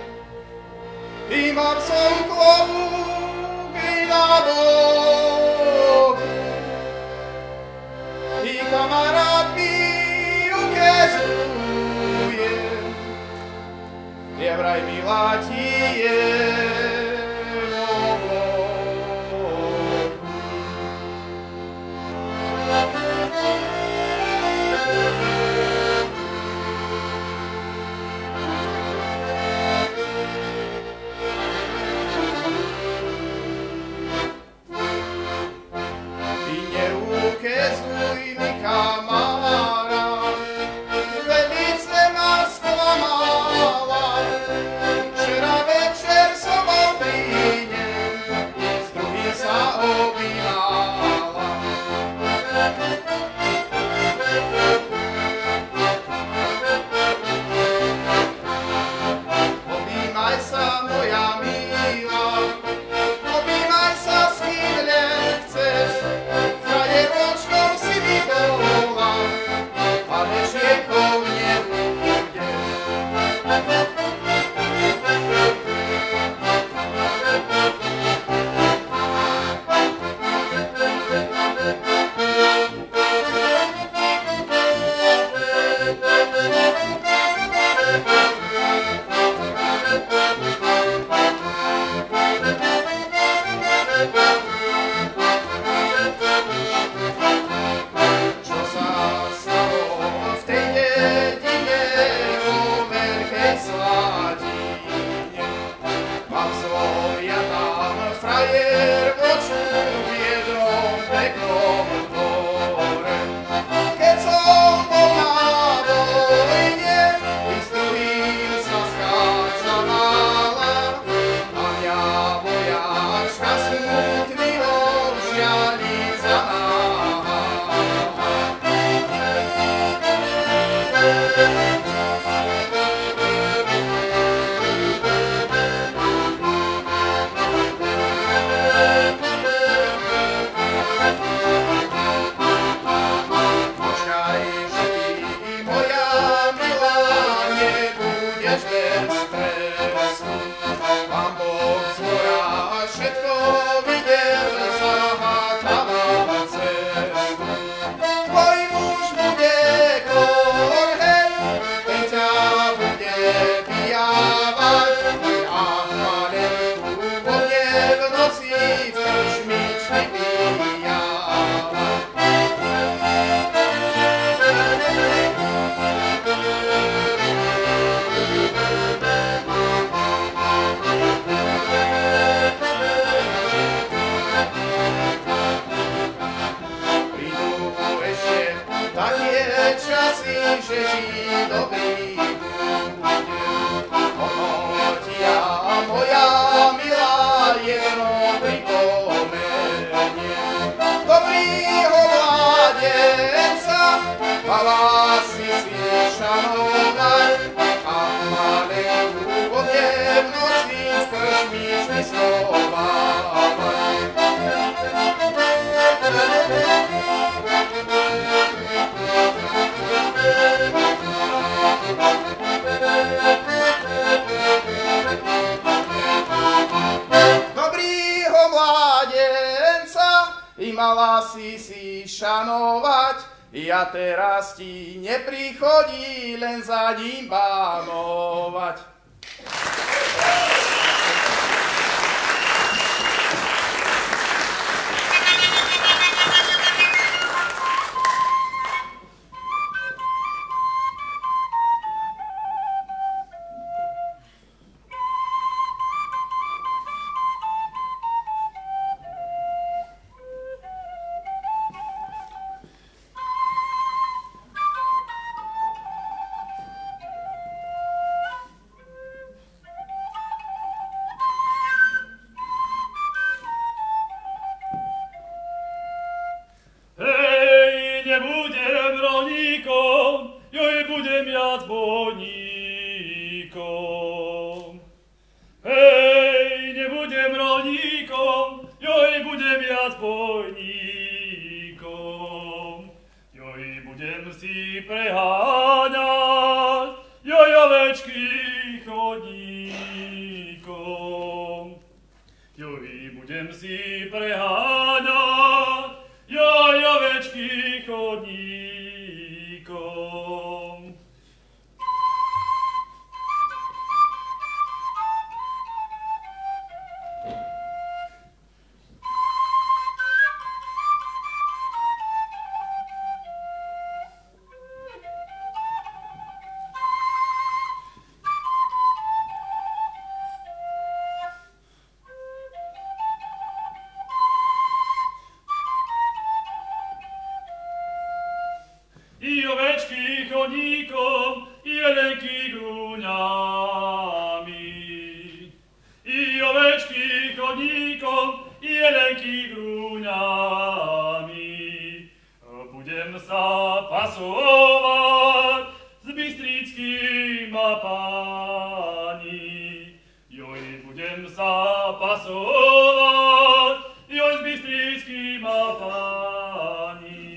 i mal som klobúky na boku, i kamarát mi ukazuje, ja vraj milá ti je vo bloku. peklom dvore. Keď som bol na vojne, s druhým sa skáčavala, a mňa vojačka smutného žiali zanáhala. Počkaj, že ty, moja milá, nebudeš bez trestu. Pán Boh zhora všetko videl, zahádával cestu. Tvoj muž bude korhej, ten ťa bude vyjávať, a chválenku vo mne v noci v krčmičke vyjávať. Prídu ešte také časy, že ti dobrý bude. Ono ti ja, moja milá, jedno pripomeniem. Dobrýho mládenca mala si šanovať, a malenku vo mne v noci z krčmičky schovávať. Dobrýho mládenca i mala si šanovať, ja teraz ti neprichodí len za ním bánovať. Nebudem rolníkom, joj budem ja zbojníkom. Hej, nebudem rolníkom, joj budem ja zbojníkom. Joj budem si preháňať, joj ovečky chodníkom. Joj budem si preháňať, joj ovečky chodníkom. I ovečky chodníkom, i jelenky grúňami. I ovečky chodníkom, i jelenky grúňami. Budem sa pasovať s bystrickýma páni. Joj, budem sa pasovať, joj, s bystrickýma páni.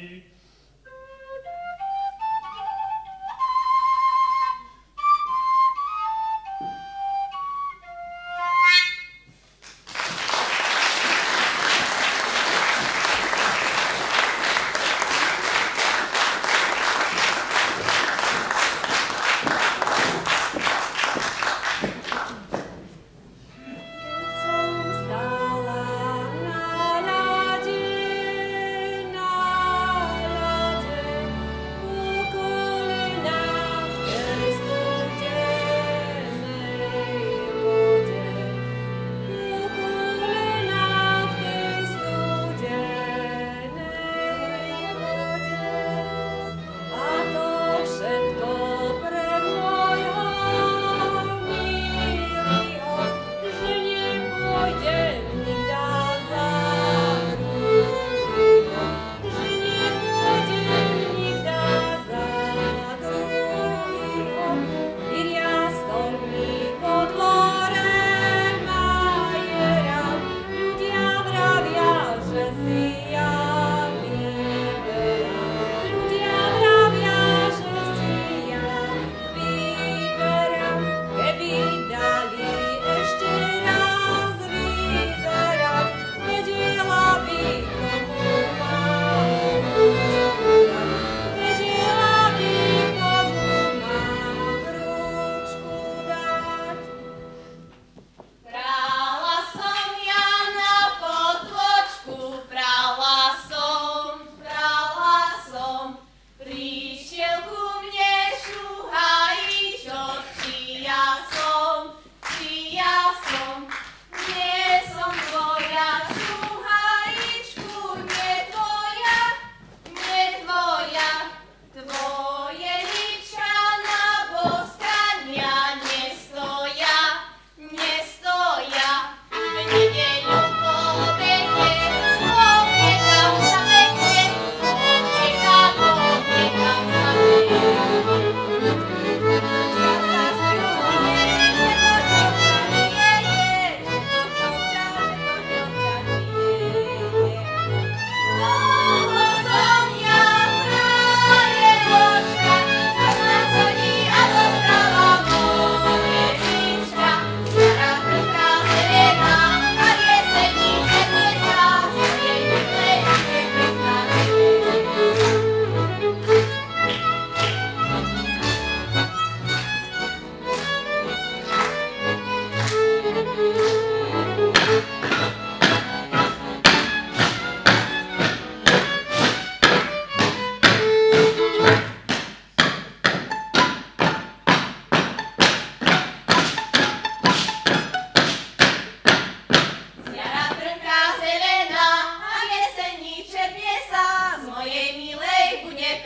Stál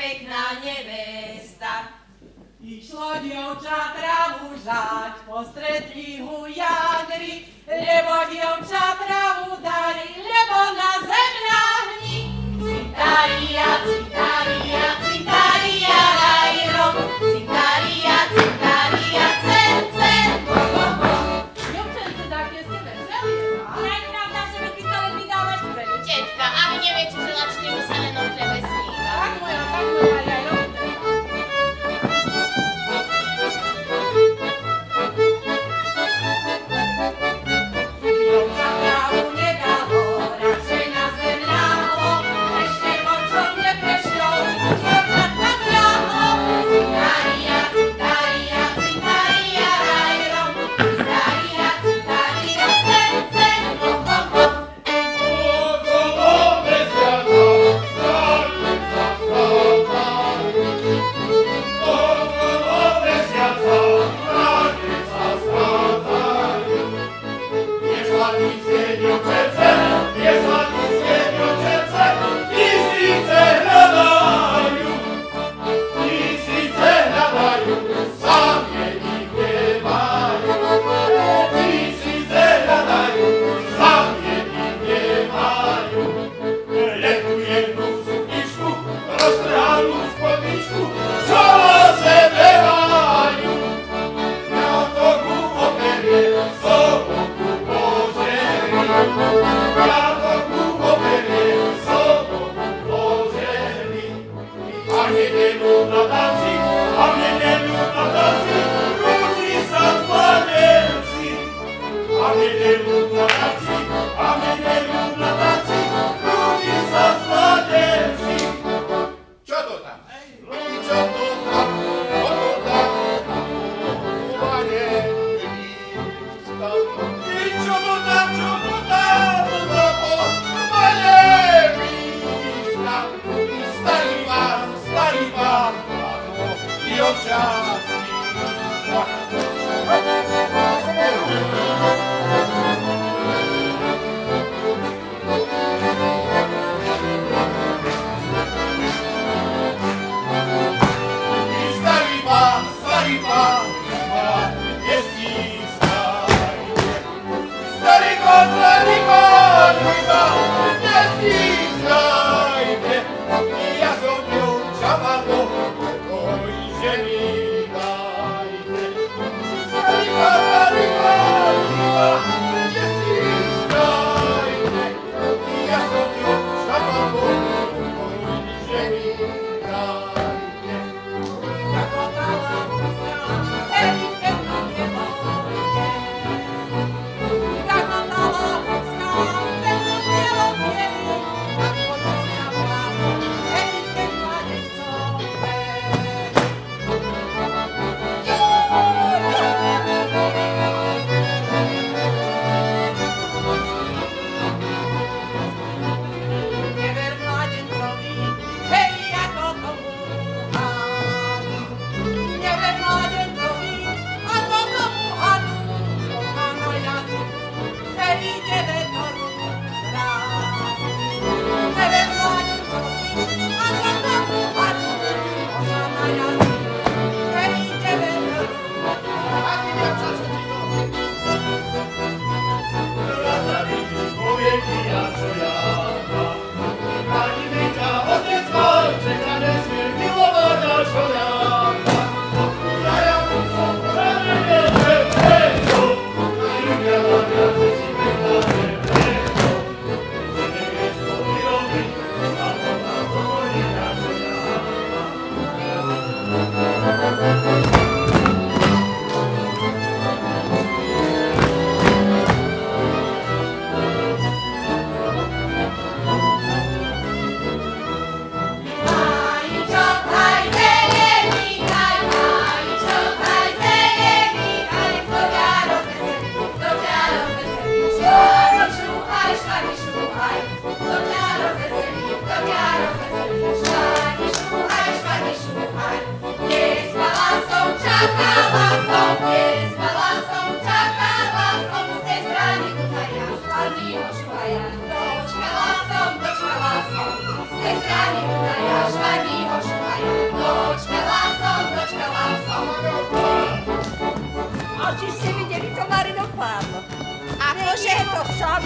pekná nevesta. Išla dievča travu žať, postretli hu jagri, lebo dievča travu dali, lebo na zem ľahni. Cintaria, cintaria, cintaria, rajro, cintaria, cintaria, cen, cen, bo, bo, bo. Dievčence, tak ste veselí, a? Ja je pravda, že vy by to len vydávaš cenu. Tetka, a vy neviete, že lačne už sa len okrebe sníva. Tak moja, ja aj robím treba. Dievča travu nedalo, radšej na zem ľahlo, ešte vočo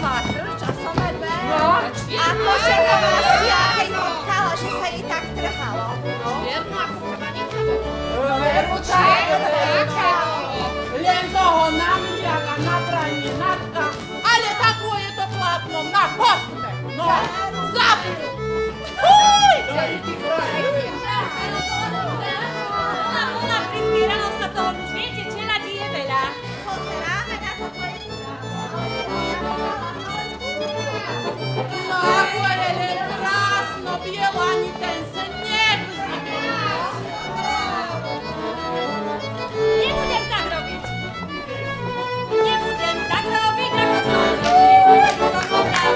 Patrz, a som medve. No. Akože to vlastia, keď potkala, že sa jej tak trhalo. Čierna ako kabanica bolo. Veru, Čierna. Len toho namliaka, napranie, natka. Ale takое to platno na posme. No, zapnú. Uj! Ona prispierala sa toho, už viete, čeladí je veľa. Pozeráme na to tvoje No, ako je len krásno, bielo, ani ten sneh v zime. Nebudem tak robiť. Nebudem tak robiť, ako som robil. Som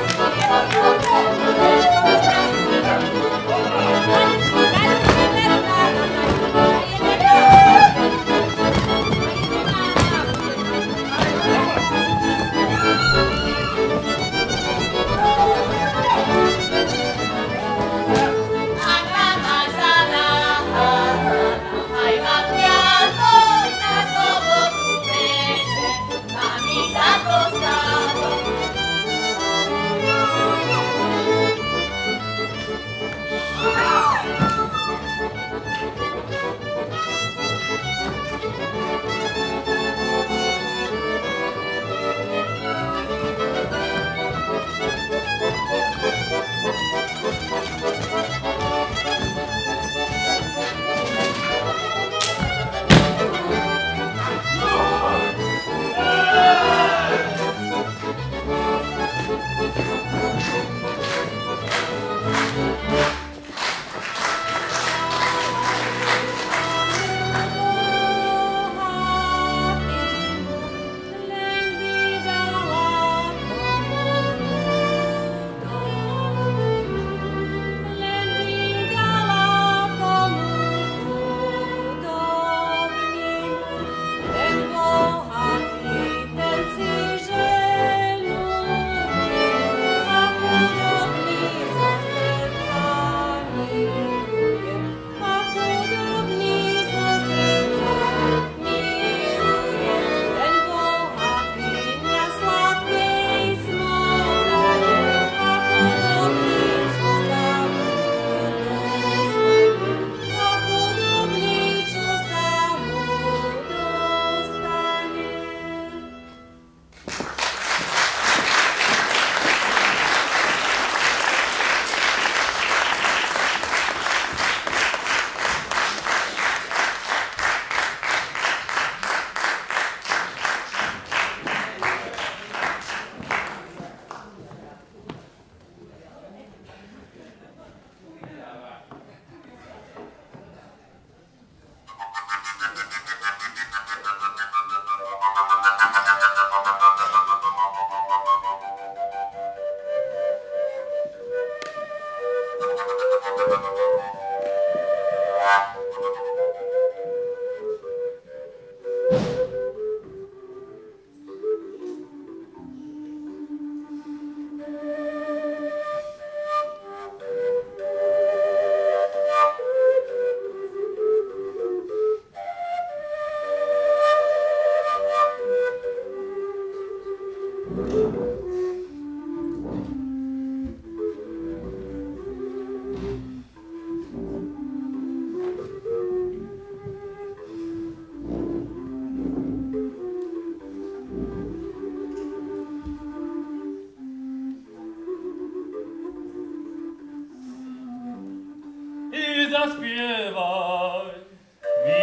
zaśpiewaj mi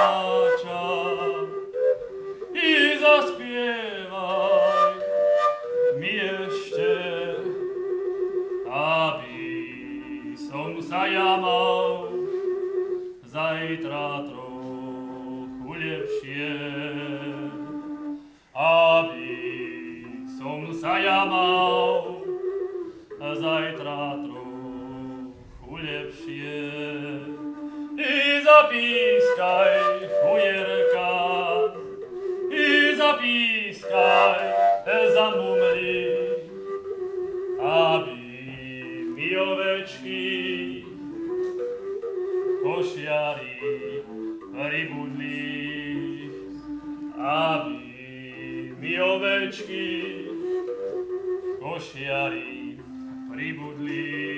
wtacza i zaśpiewaj mi jeszcze, aby som sa ja mal zajtra trochu lepšie, aby som sa ja mal zajtra trochu lepšie. I zapískaj, fujerka, i zapískaj, zamumli, aby mi ovečky košiari pribudli, aby mi ovečky košiari pribudli.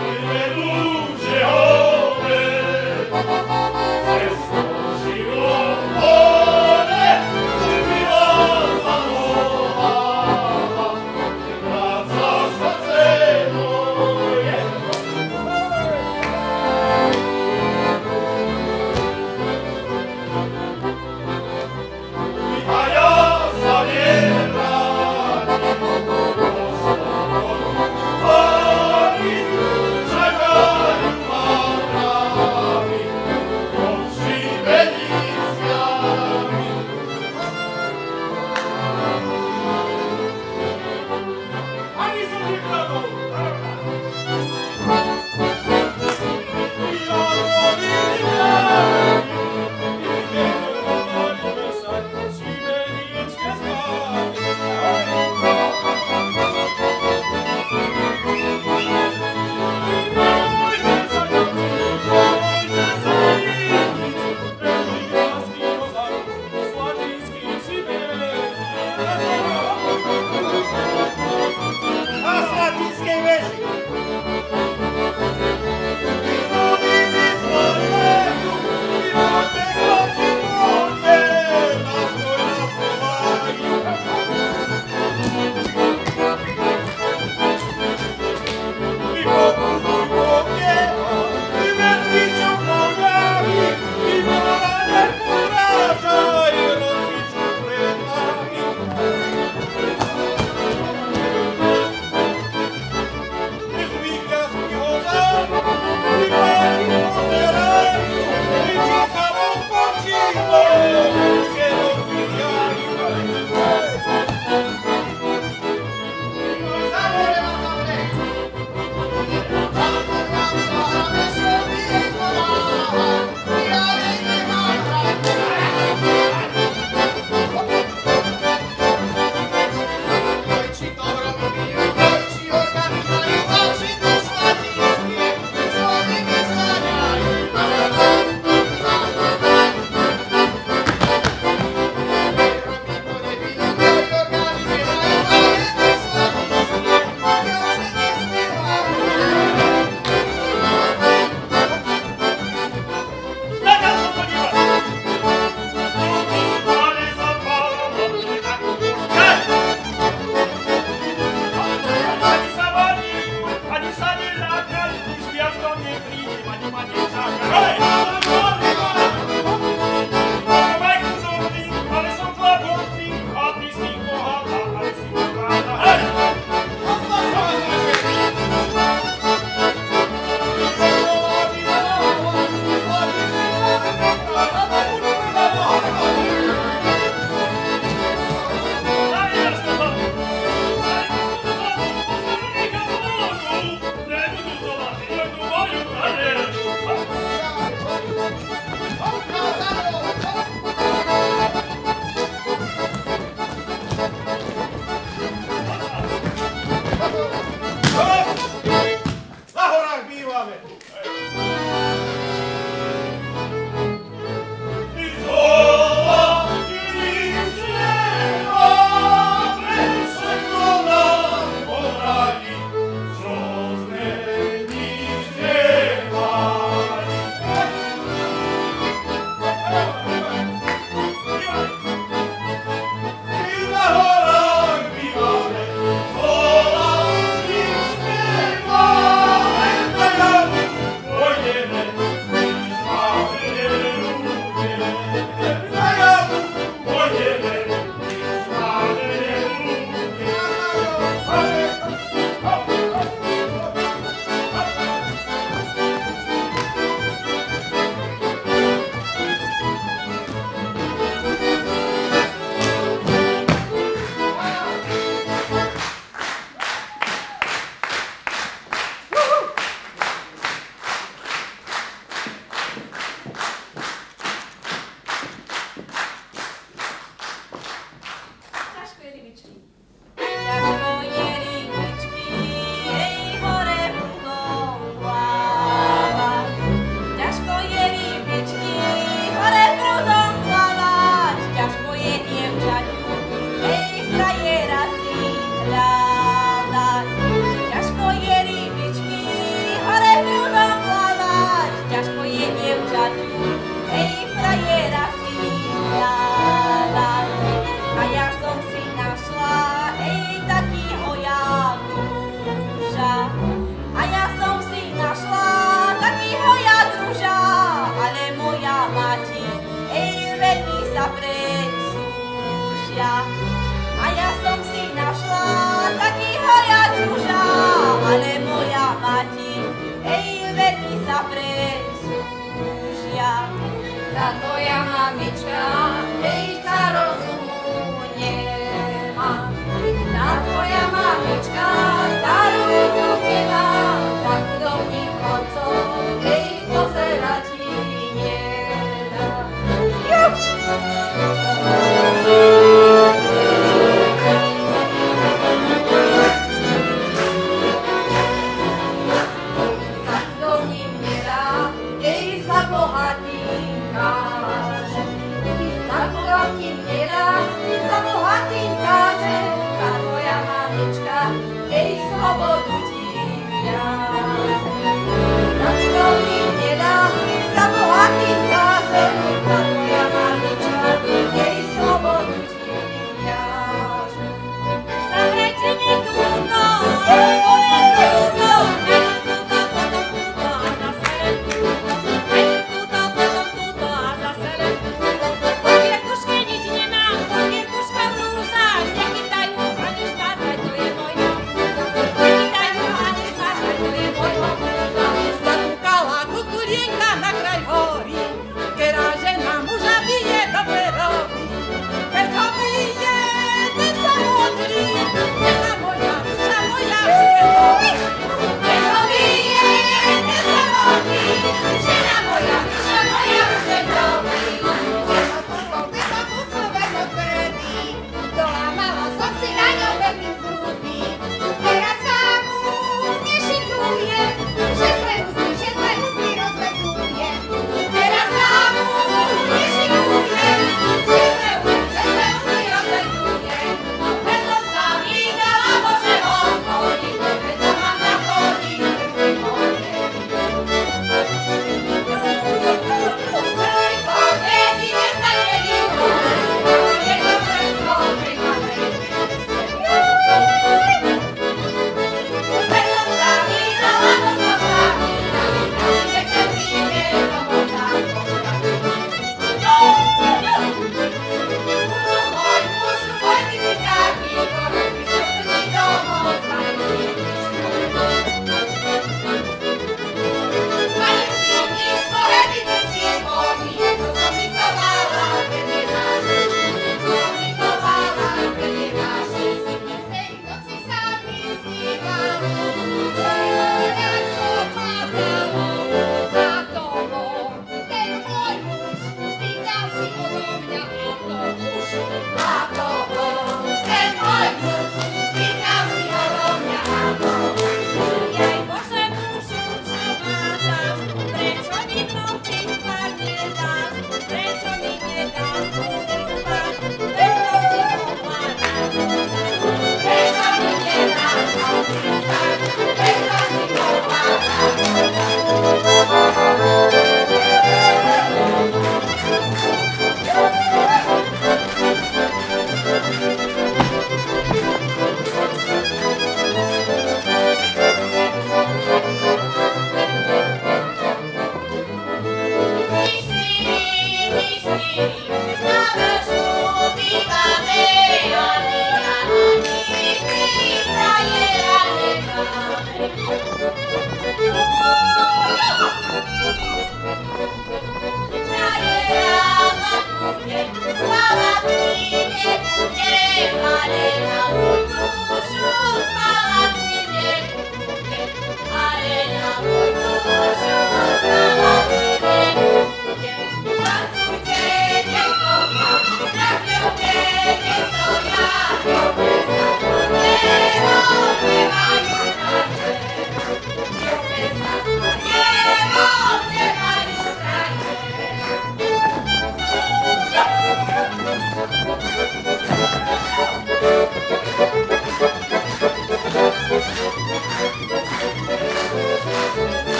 Sesto, Giro Na horách bývame. Thank you.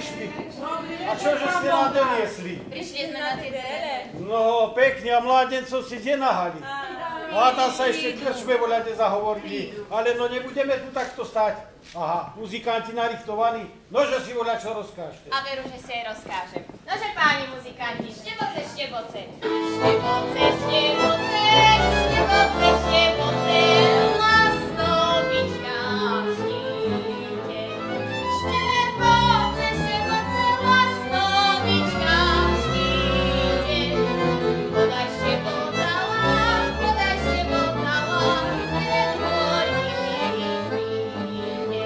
prišli. A čože ste nám doniesli? Prišli sme na tie drele. No, pekne, a mládencov si kde nahali? A tam sa ešte v krčme voľade zahovorili. Ale no nebudeme tu takto stať. Aha, muzikanti narichtovaní. Nože si voľa čo rozkážete. A veru, že si aj rozkážem. Nože páni muzikanti, šteboce, šteboce. Šteboce, šteboce, šteboce, šteboce. Lastovička štíte. Šteboce, šteboce, lastovička štíte. Podaj štebotala, podaj štebotala, ten horký príde.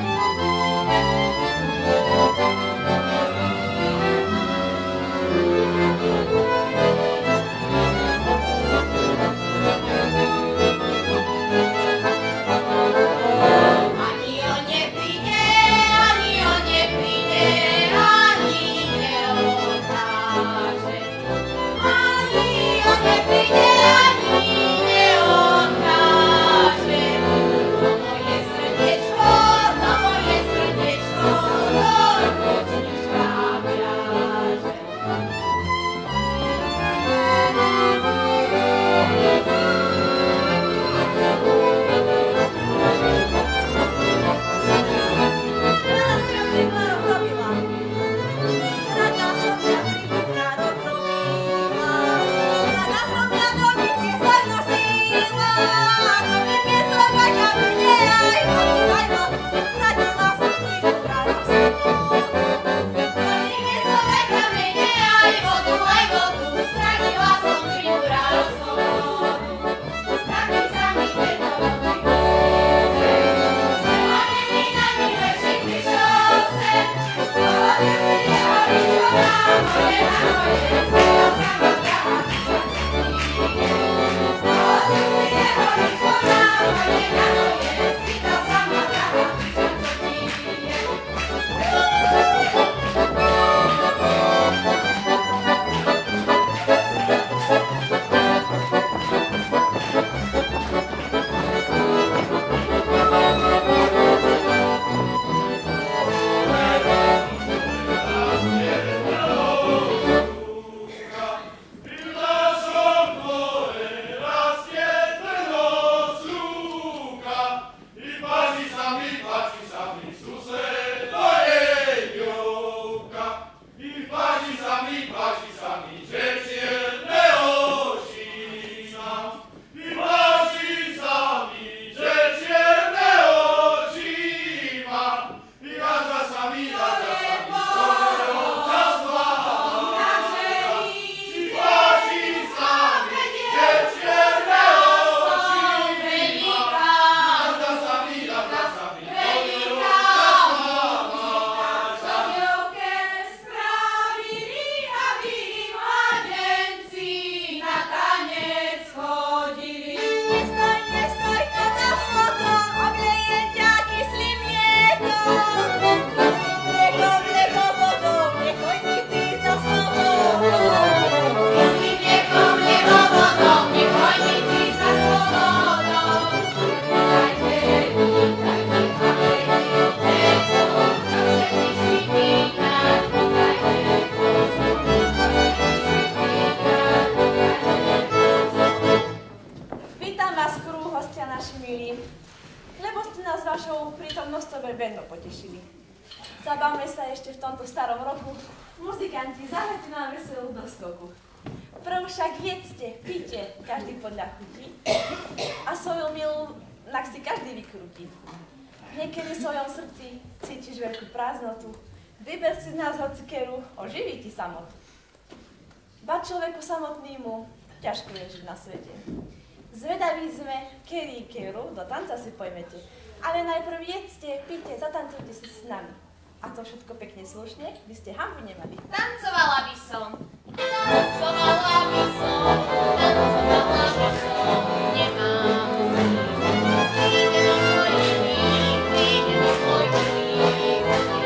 Zabavme sa ešte v tomto starom roku. Muzikanti, zahrajte nám veselú doskoku. Prv však jedzte, píte, každý podľa chutí. A svoju milú nak si každý vykrúti. Niekedy v svojom srdci cítiš veľkú prázdnotu. Vyber si z nás hocikeru, oživí ti samotu. Ba človeku samotnému ťažko je žiť na svete. Zvedaví sme, kedy keru do tanca si pojmete. Ale najprv jedzte, píte, zatancujte si s nami. A to všetko pekne slušne, by ste hambu nemali. Tancovala by som, tancovala by som, tancovala by som, nemám si. Príde do môj lík, príde do môj lík.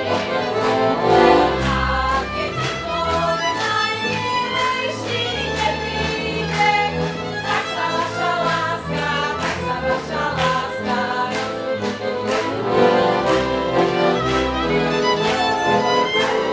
A keď tvoj najmilejší nepríde, tak sa vaša láska rozlúči.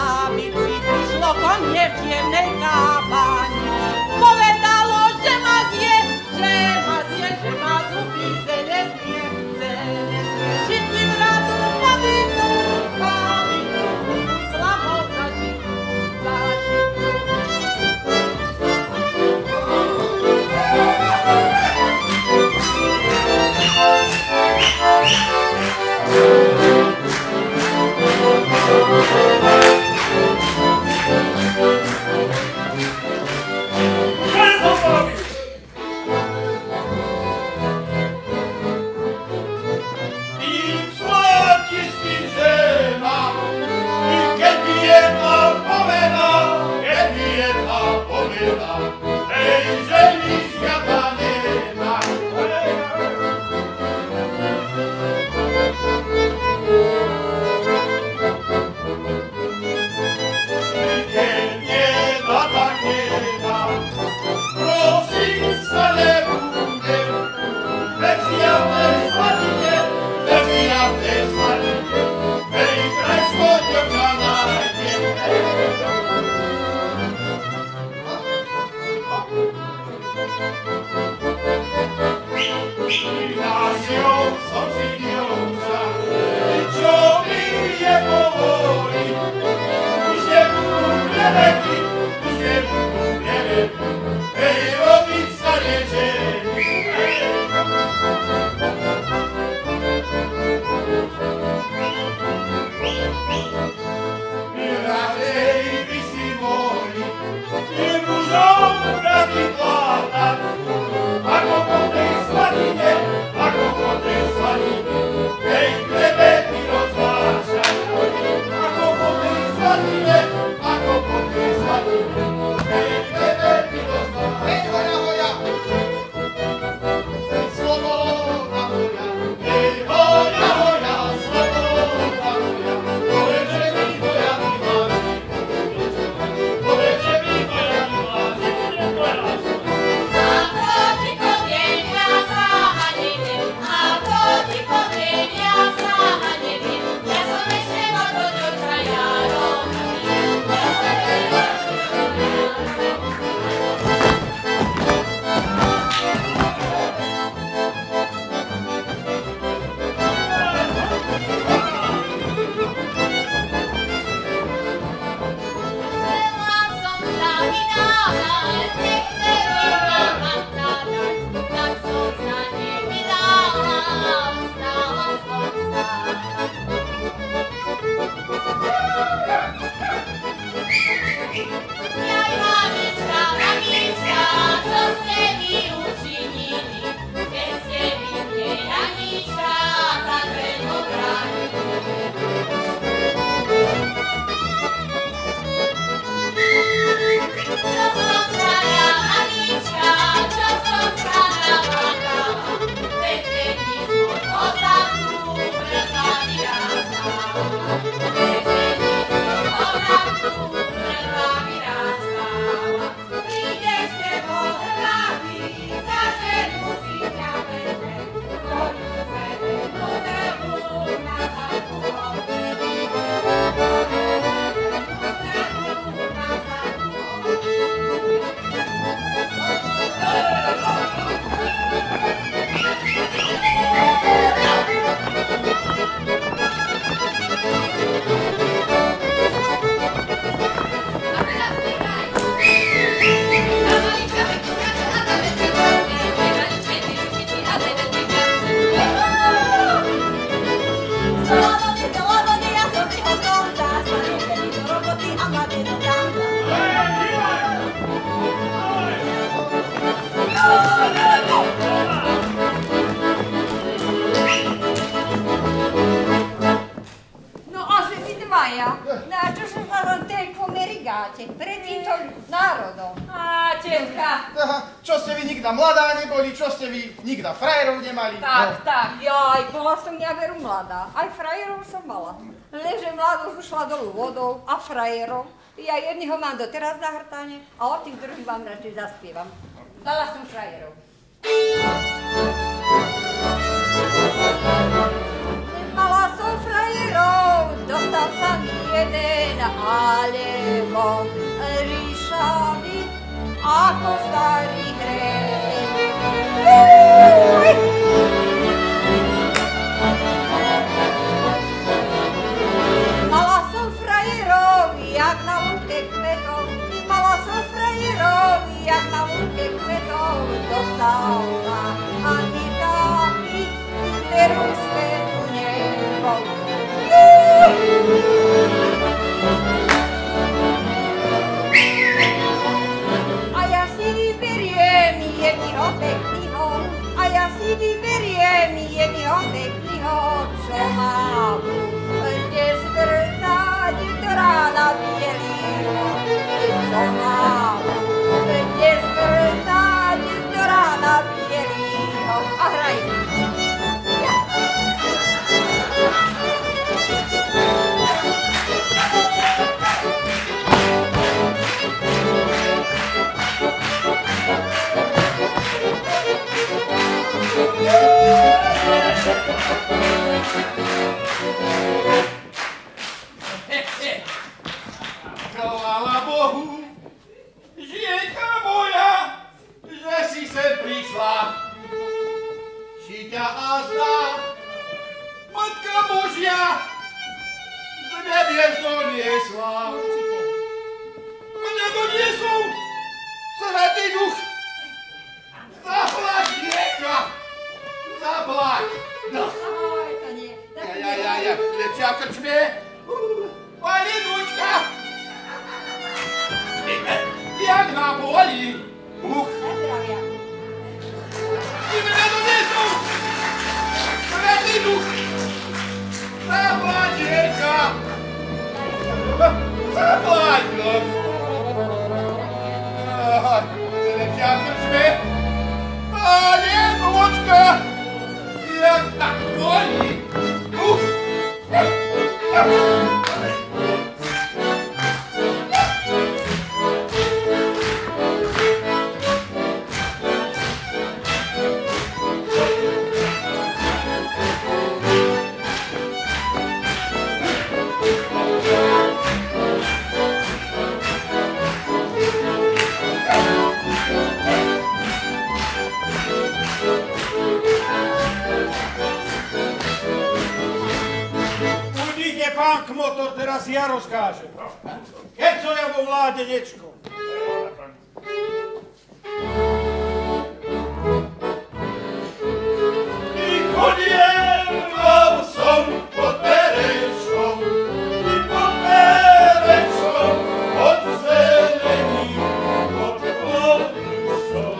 lavici, prišlo ko mne v čiemnej kábanici. Povedalo, že ma zje, že ma zubí zeleznie, žitím radu padinu, slavou zažitu. Pred týmto národom. Á, tetka. Čo ste vy nikda mladá neboli, čo ste vy nikda frajerov nemali? Tak, tak, jaj, bola som ja veru mladá. Aj frajerov som mala. Lenže mladosť ušla dolu vodou a frajerov. Ja jedného mám doteraz na hrtane a od tých druhých vám radšej zaspievam. Dala som frajerov. Mala som frajerov, dostal sa mi jeden, alebo ríšavý, ako starý hrej. Mala som frajerovi, jak na lúke kvetov, mala som frajerovi, jak na lúke kvetov, dostal sa ani taký, ktorú svetu nebol. A ja si vyberiem jedného pekného, a ja si vyberiem jedného pekného, čo má bude zvrtať do rána bielého, čo má bude zvrtať do rána bielého. A hraj! Chvála Bohu, žienka moja, že si sem prišla. Či ťa azda, Matka Božia, z nebies doniesla. Mňa doniesol Svätý Duch. Zaplať, rieka, zaplať. No. Ja, lepšia v krčme. Pani Dučka. Jak na poli. Ty mňa doniesol Svätý Duch. Zaplať, rieka. Zaplať, no. Lepšia v krčme. Pani Dučka. Jak na poli. Pán Kmotor, teraz ja rozkážem. Keď som ja vo vláde Nečko. I chodiem vám som pod perečkom, i pod perečkom, pod zelením, pod kolušom.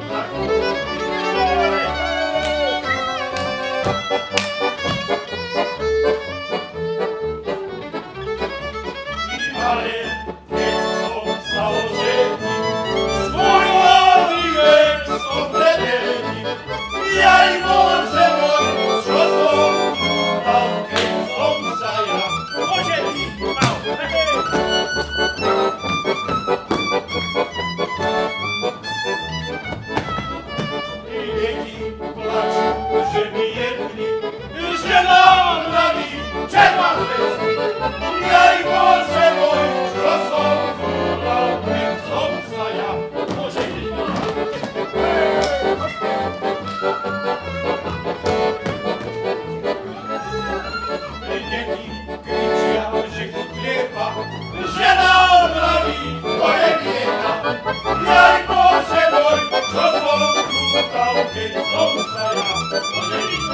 Ale keď som sa oženil, svoj mladý vek som premenil. Jaj Bože môj, čo som dal, keď som sa ja oženil. I deti plačú, že mi jedli, že nám hlavy červa zvesli. Jaj Bože môj, čo som dal, keď som sa ja oženil. Deti kričia, že chcú chlieba, že nám hlavy tvoje vieta. Jaj Bože môj, čo som dal, keď som sa ja oženil.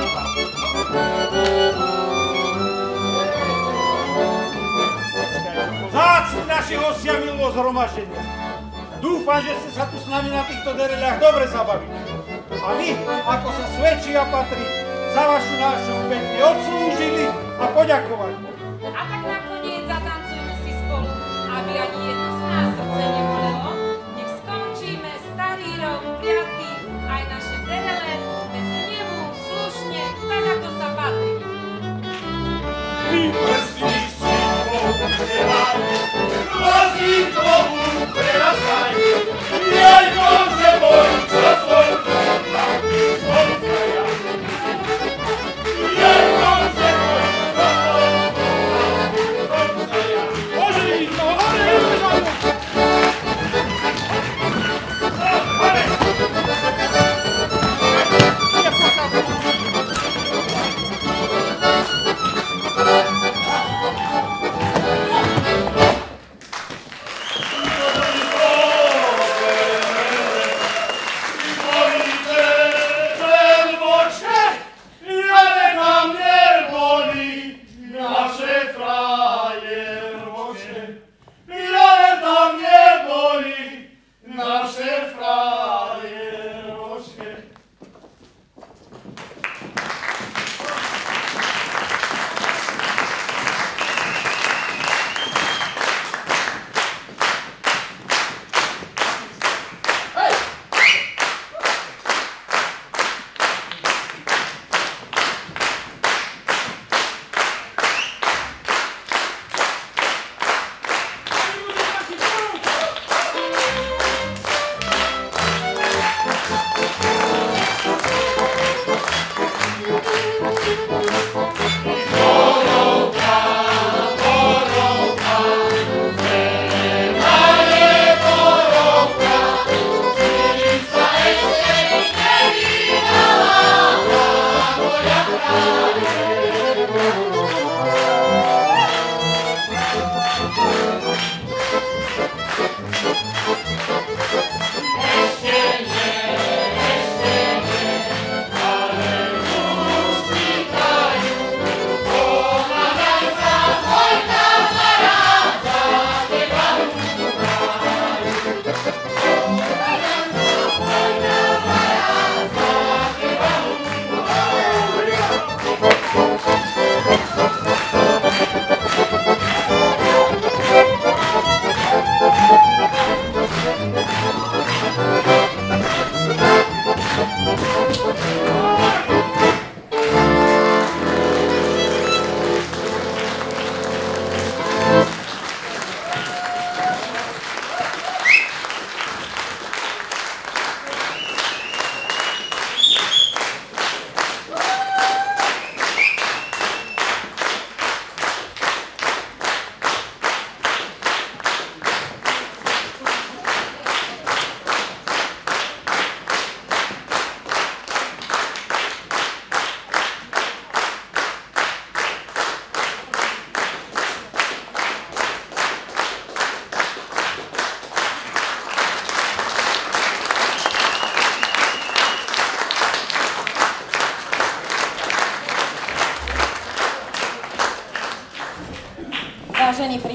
Vzácni naši hostia milého zhromaždenia. Dúfam, že ste sa tu s nami na týchto dereľách dobre zabavili. A my, ako sa svedčí a patrí, za vašu návštevu pekne odslúžili a poďakovali. A tak nakoniec zatancujme si spolu, aby ani jedno z nás srdce nebolelo. Nech skončíme starý rok, priatky, aj naše derele, bez hnevu, slušne, tak ako sa patrí. Vyprstí si používaj, hlasí k Bohu prerastaj. Jaj Bože môj, čo som dal, keď som sa ja. Jaj Bože môj, čo som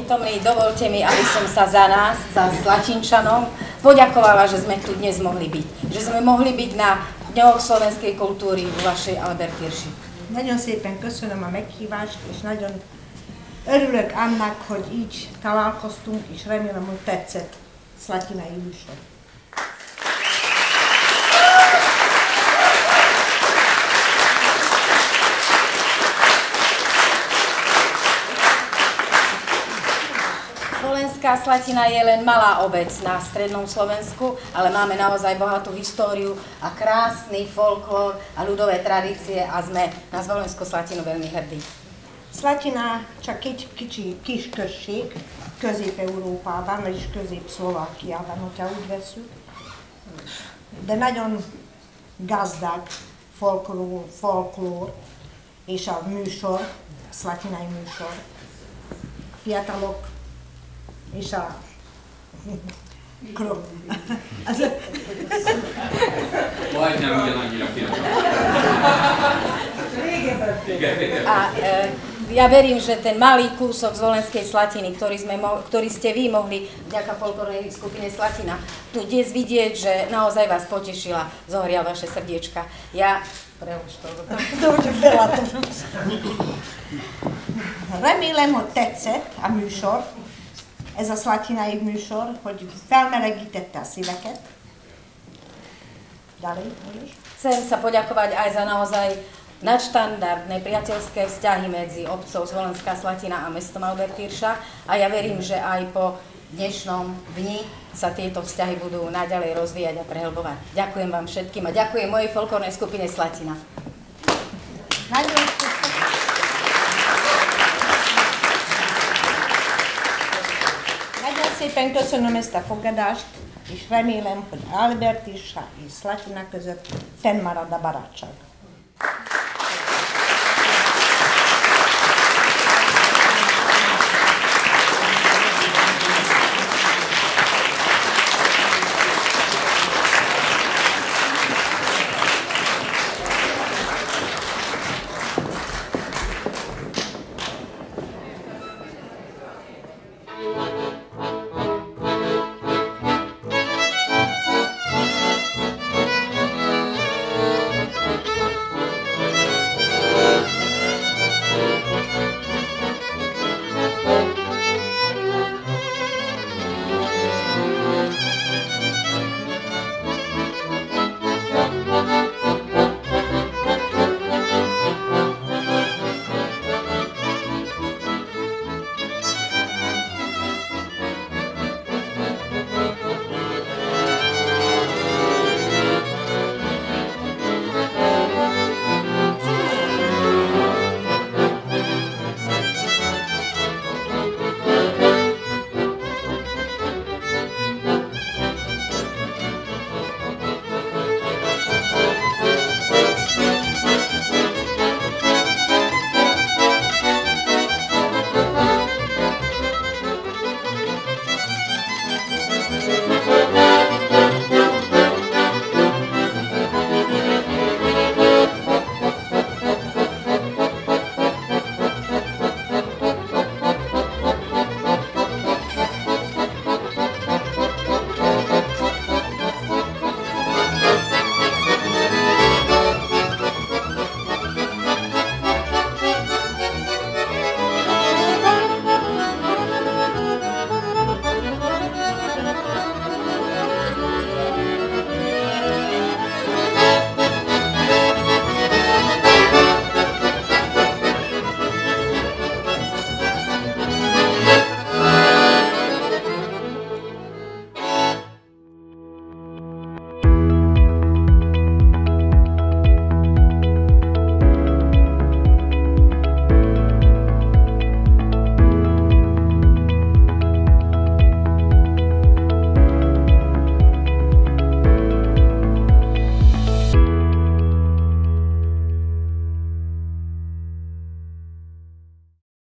prítomní, dovolte mi, aby som sa za nás, za Slatinčanov, poďakovala, že sme tu dnes mohli byť. Že sme mohli byť na Dňoch slovenskei kultúry v vašej Albertírsi. Nagyon szépen köszönöm a meghívást, és nagyon örülök annak, hogy így találkoztunk, és remélem, hogy tetszett Slatinai műsor. Slovenská Slatina je len malá obec na strednom Slovensku, ale máme naozaj bohatú históriu a krásny folklór a ľudové tradície a sme na Slovenskú Slatinu veľmi hrdí. Slatina csak kis község Közép-Európában, vagyis Közép-Szlovákiában, hogyha úgy vesszük, de nagyon gazdag folklór és a műsor, a szlatinai műsor. Fiatalok és a Majdnem ugyanannyira fiatal. A ja verím, že ten malý kúsok z Volenskej Slatiny, ktorý ste vy mohli vďaka folklórnej skupine Slatina tu dnes vidieť, že naozaj vás potešila, zohrial vaše srdiečka. Ja... Remélem, hogy tetszett a műsor, ez a szlatinai műsor, hogy felmelegítette a szíveket. Chcem sa poďakovať aj za naozaj nadštandardné priateľské vzťahy medzi obcov Zvolenská Slatina a mestom Albertírša a ja verím, že aj po dnešnom dni sa tieto vzťahy budú naďalej rozvíjať a prehlbovať. Ďakujem vám všetkým a ďakujem mojej folklórnej skupine Slatina. Nagyon szépen köszönöm ezt a fogadást, és remélem, hogy Albertírsa és Slatina között fennmarad a barátság.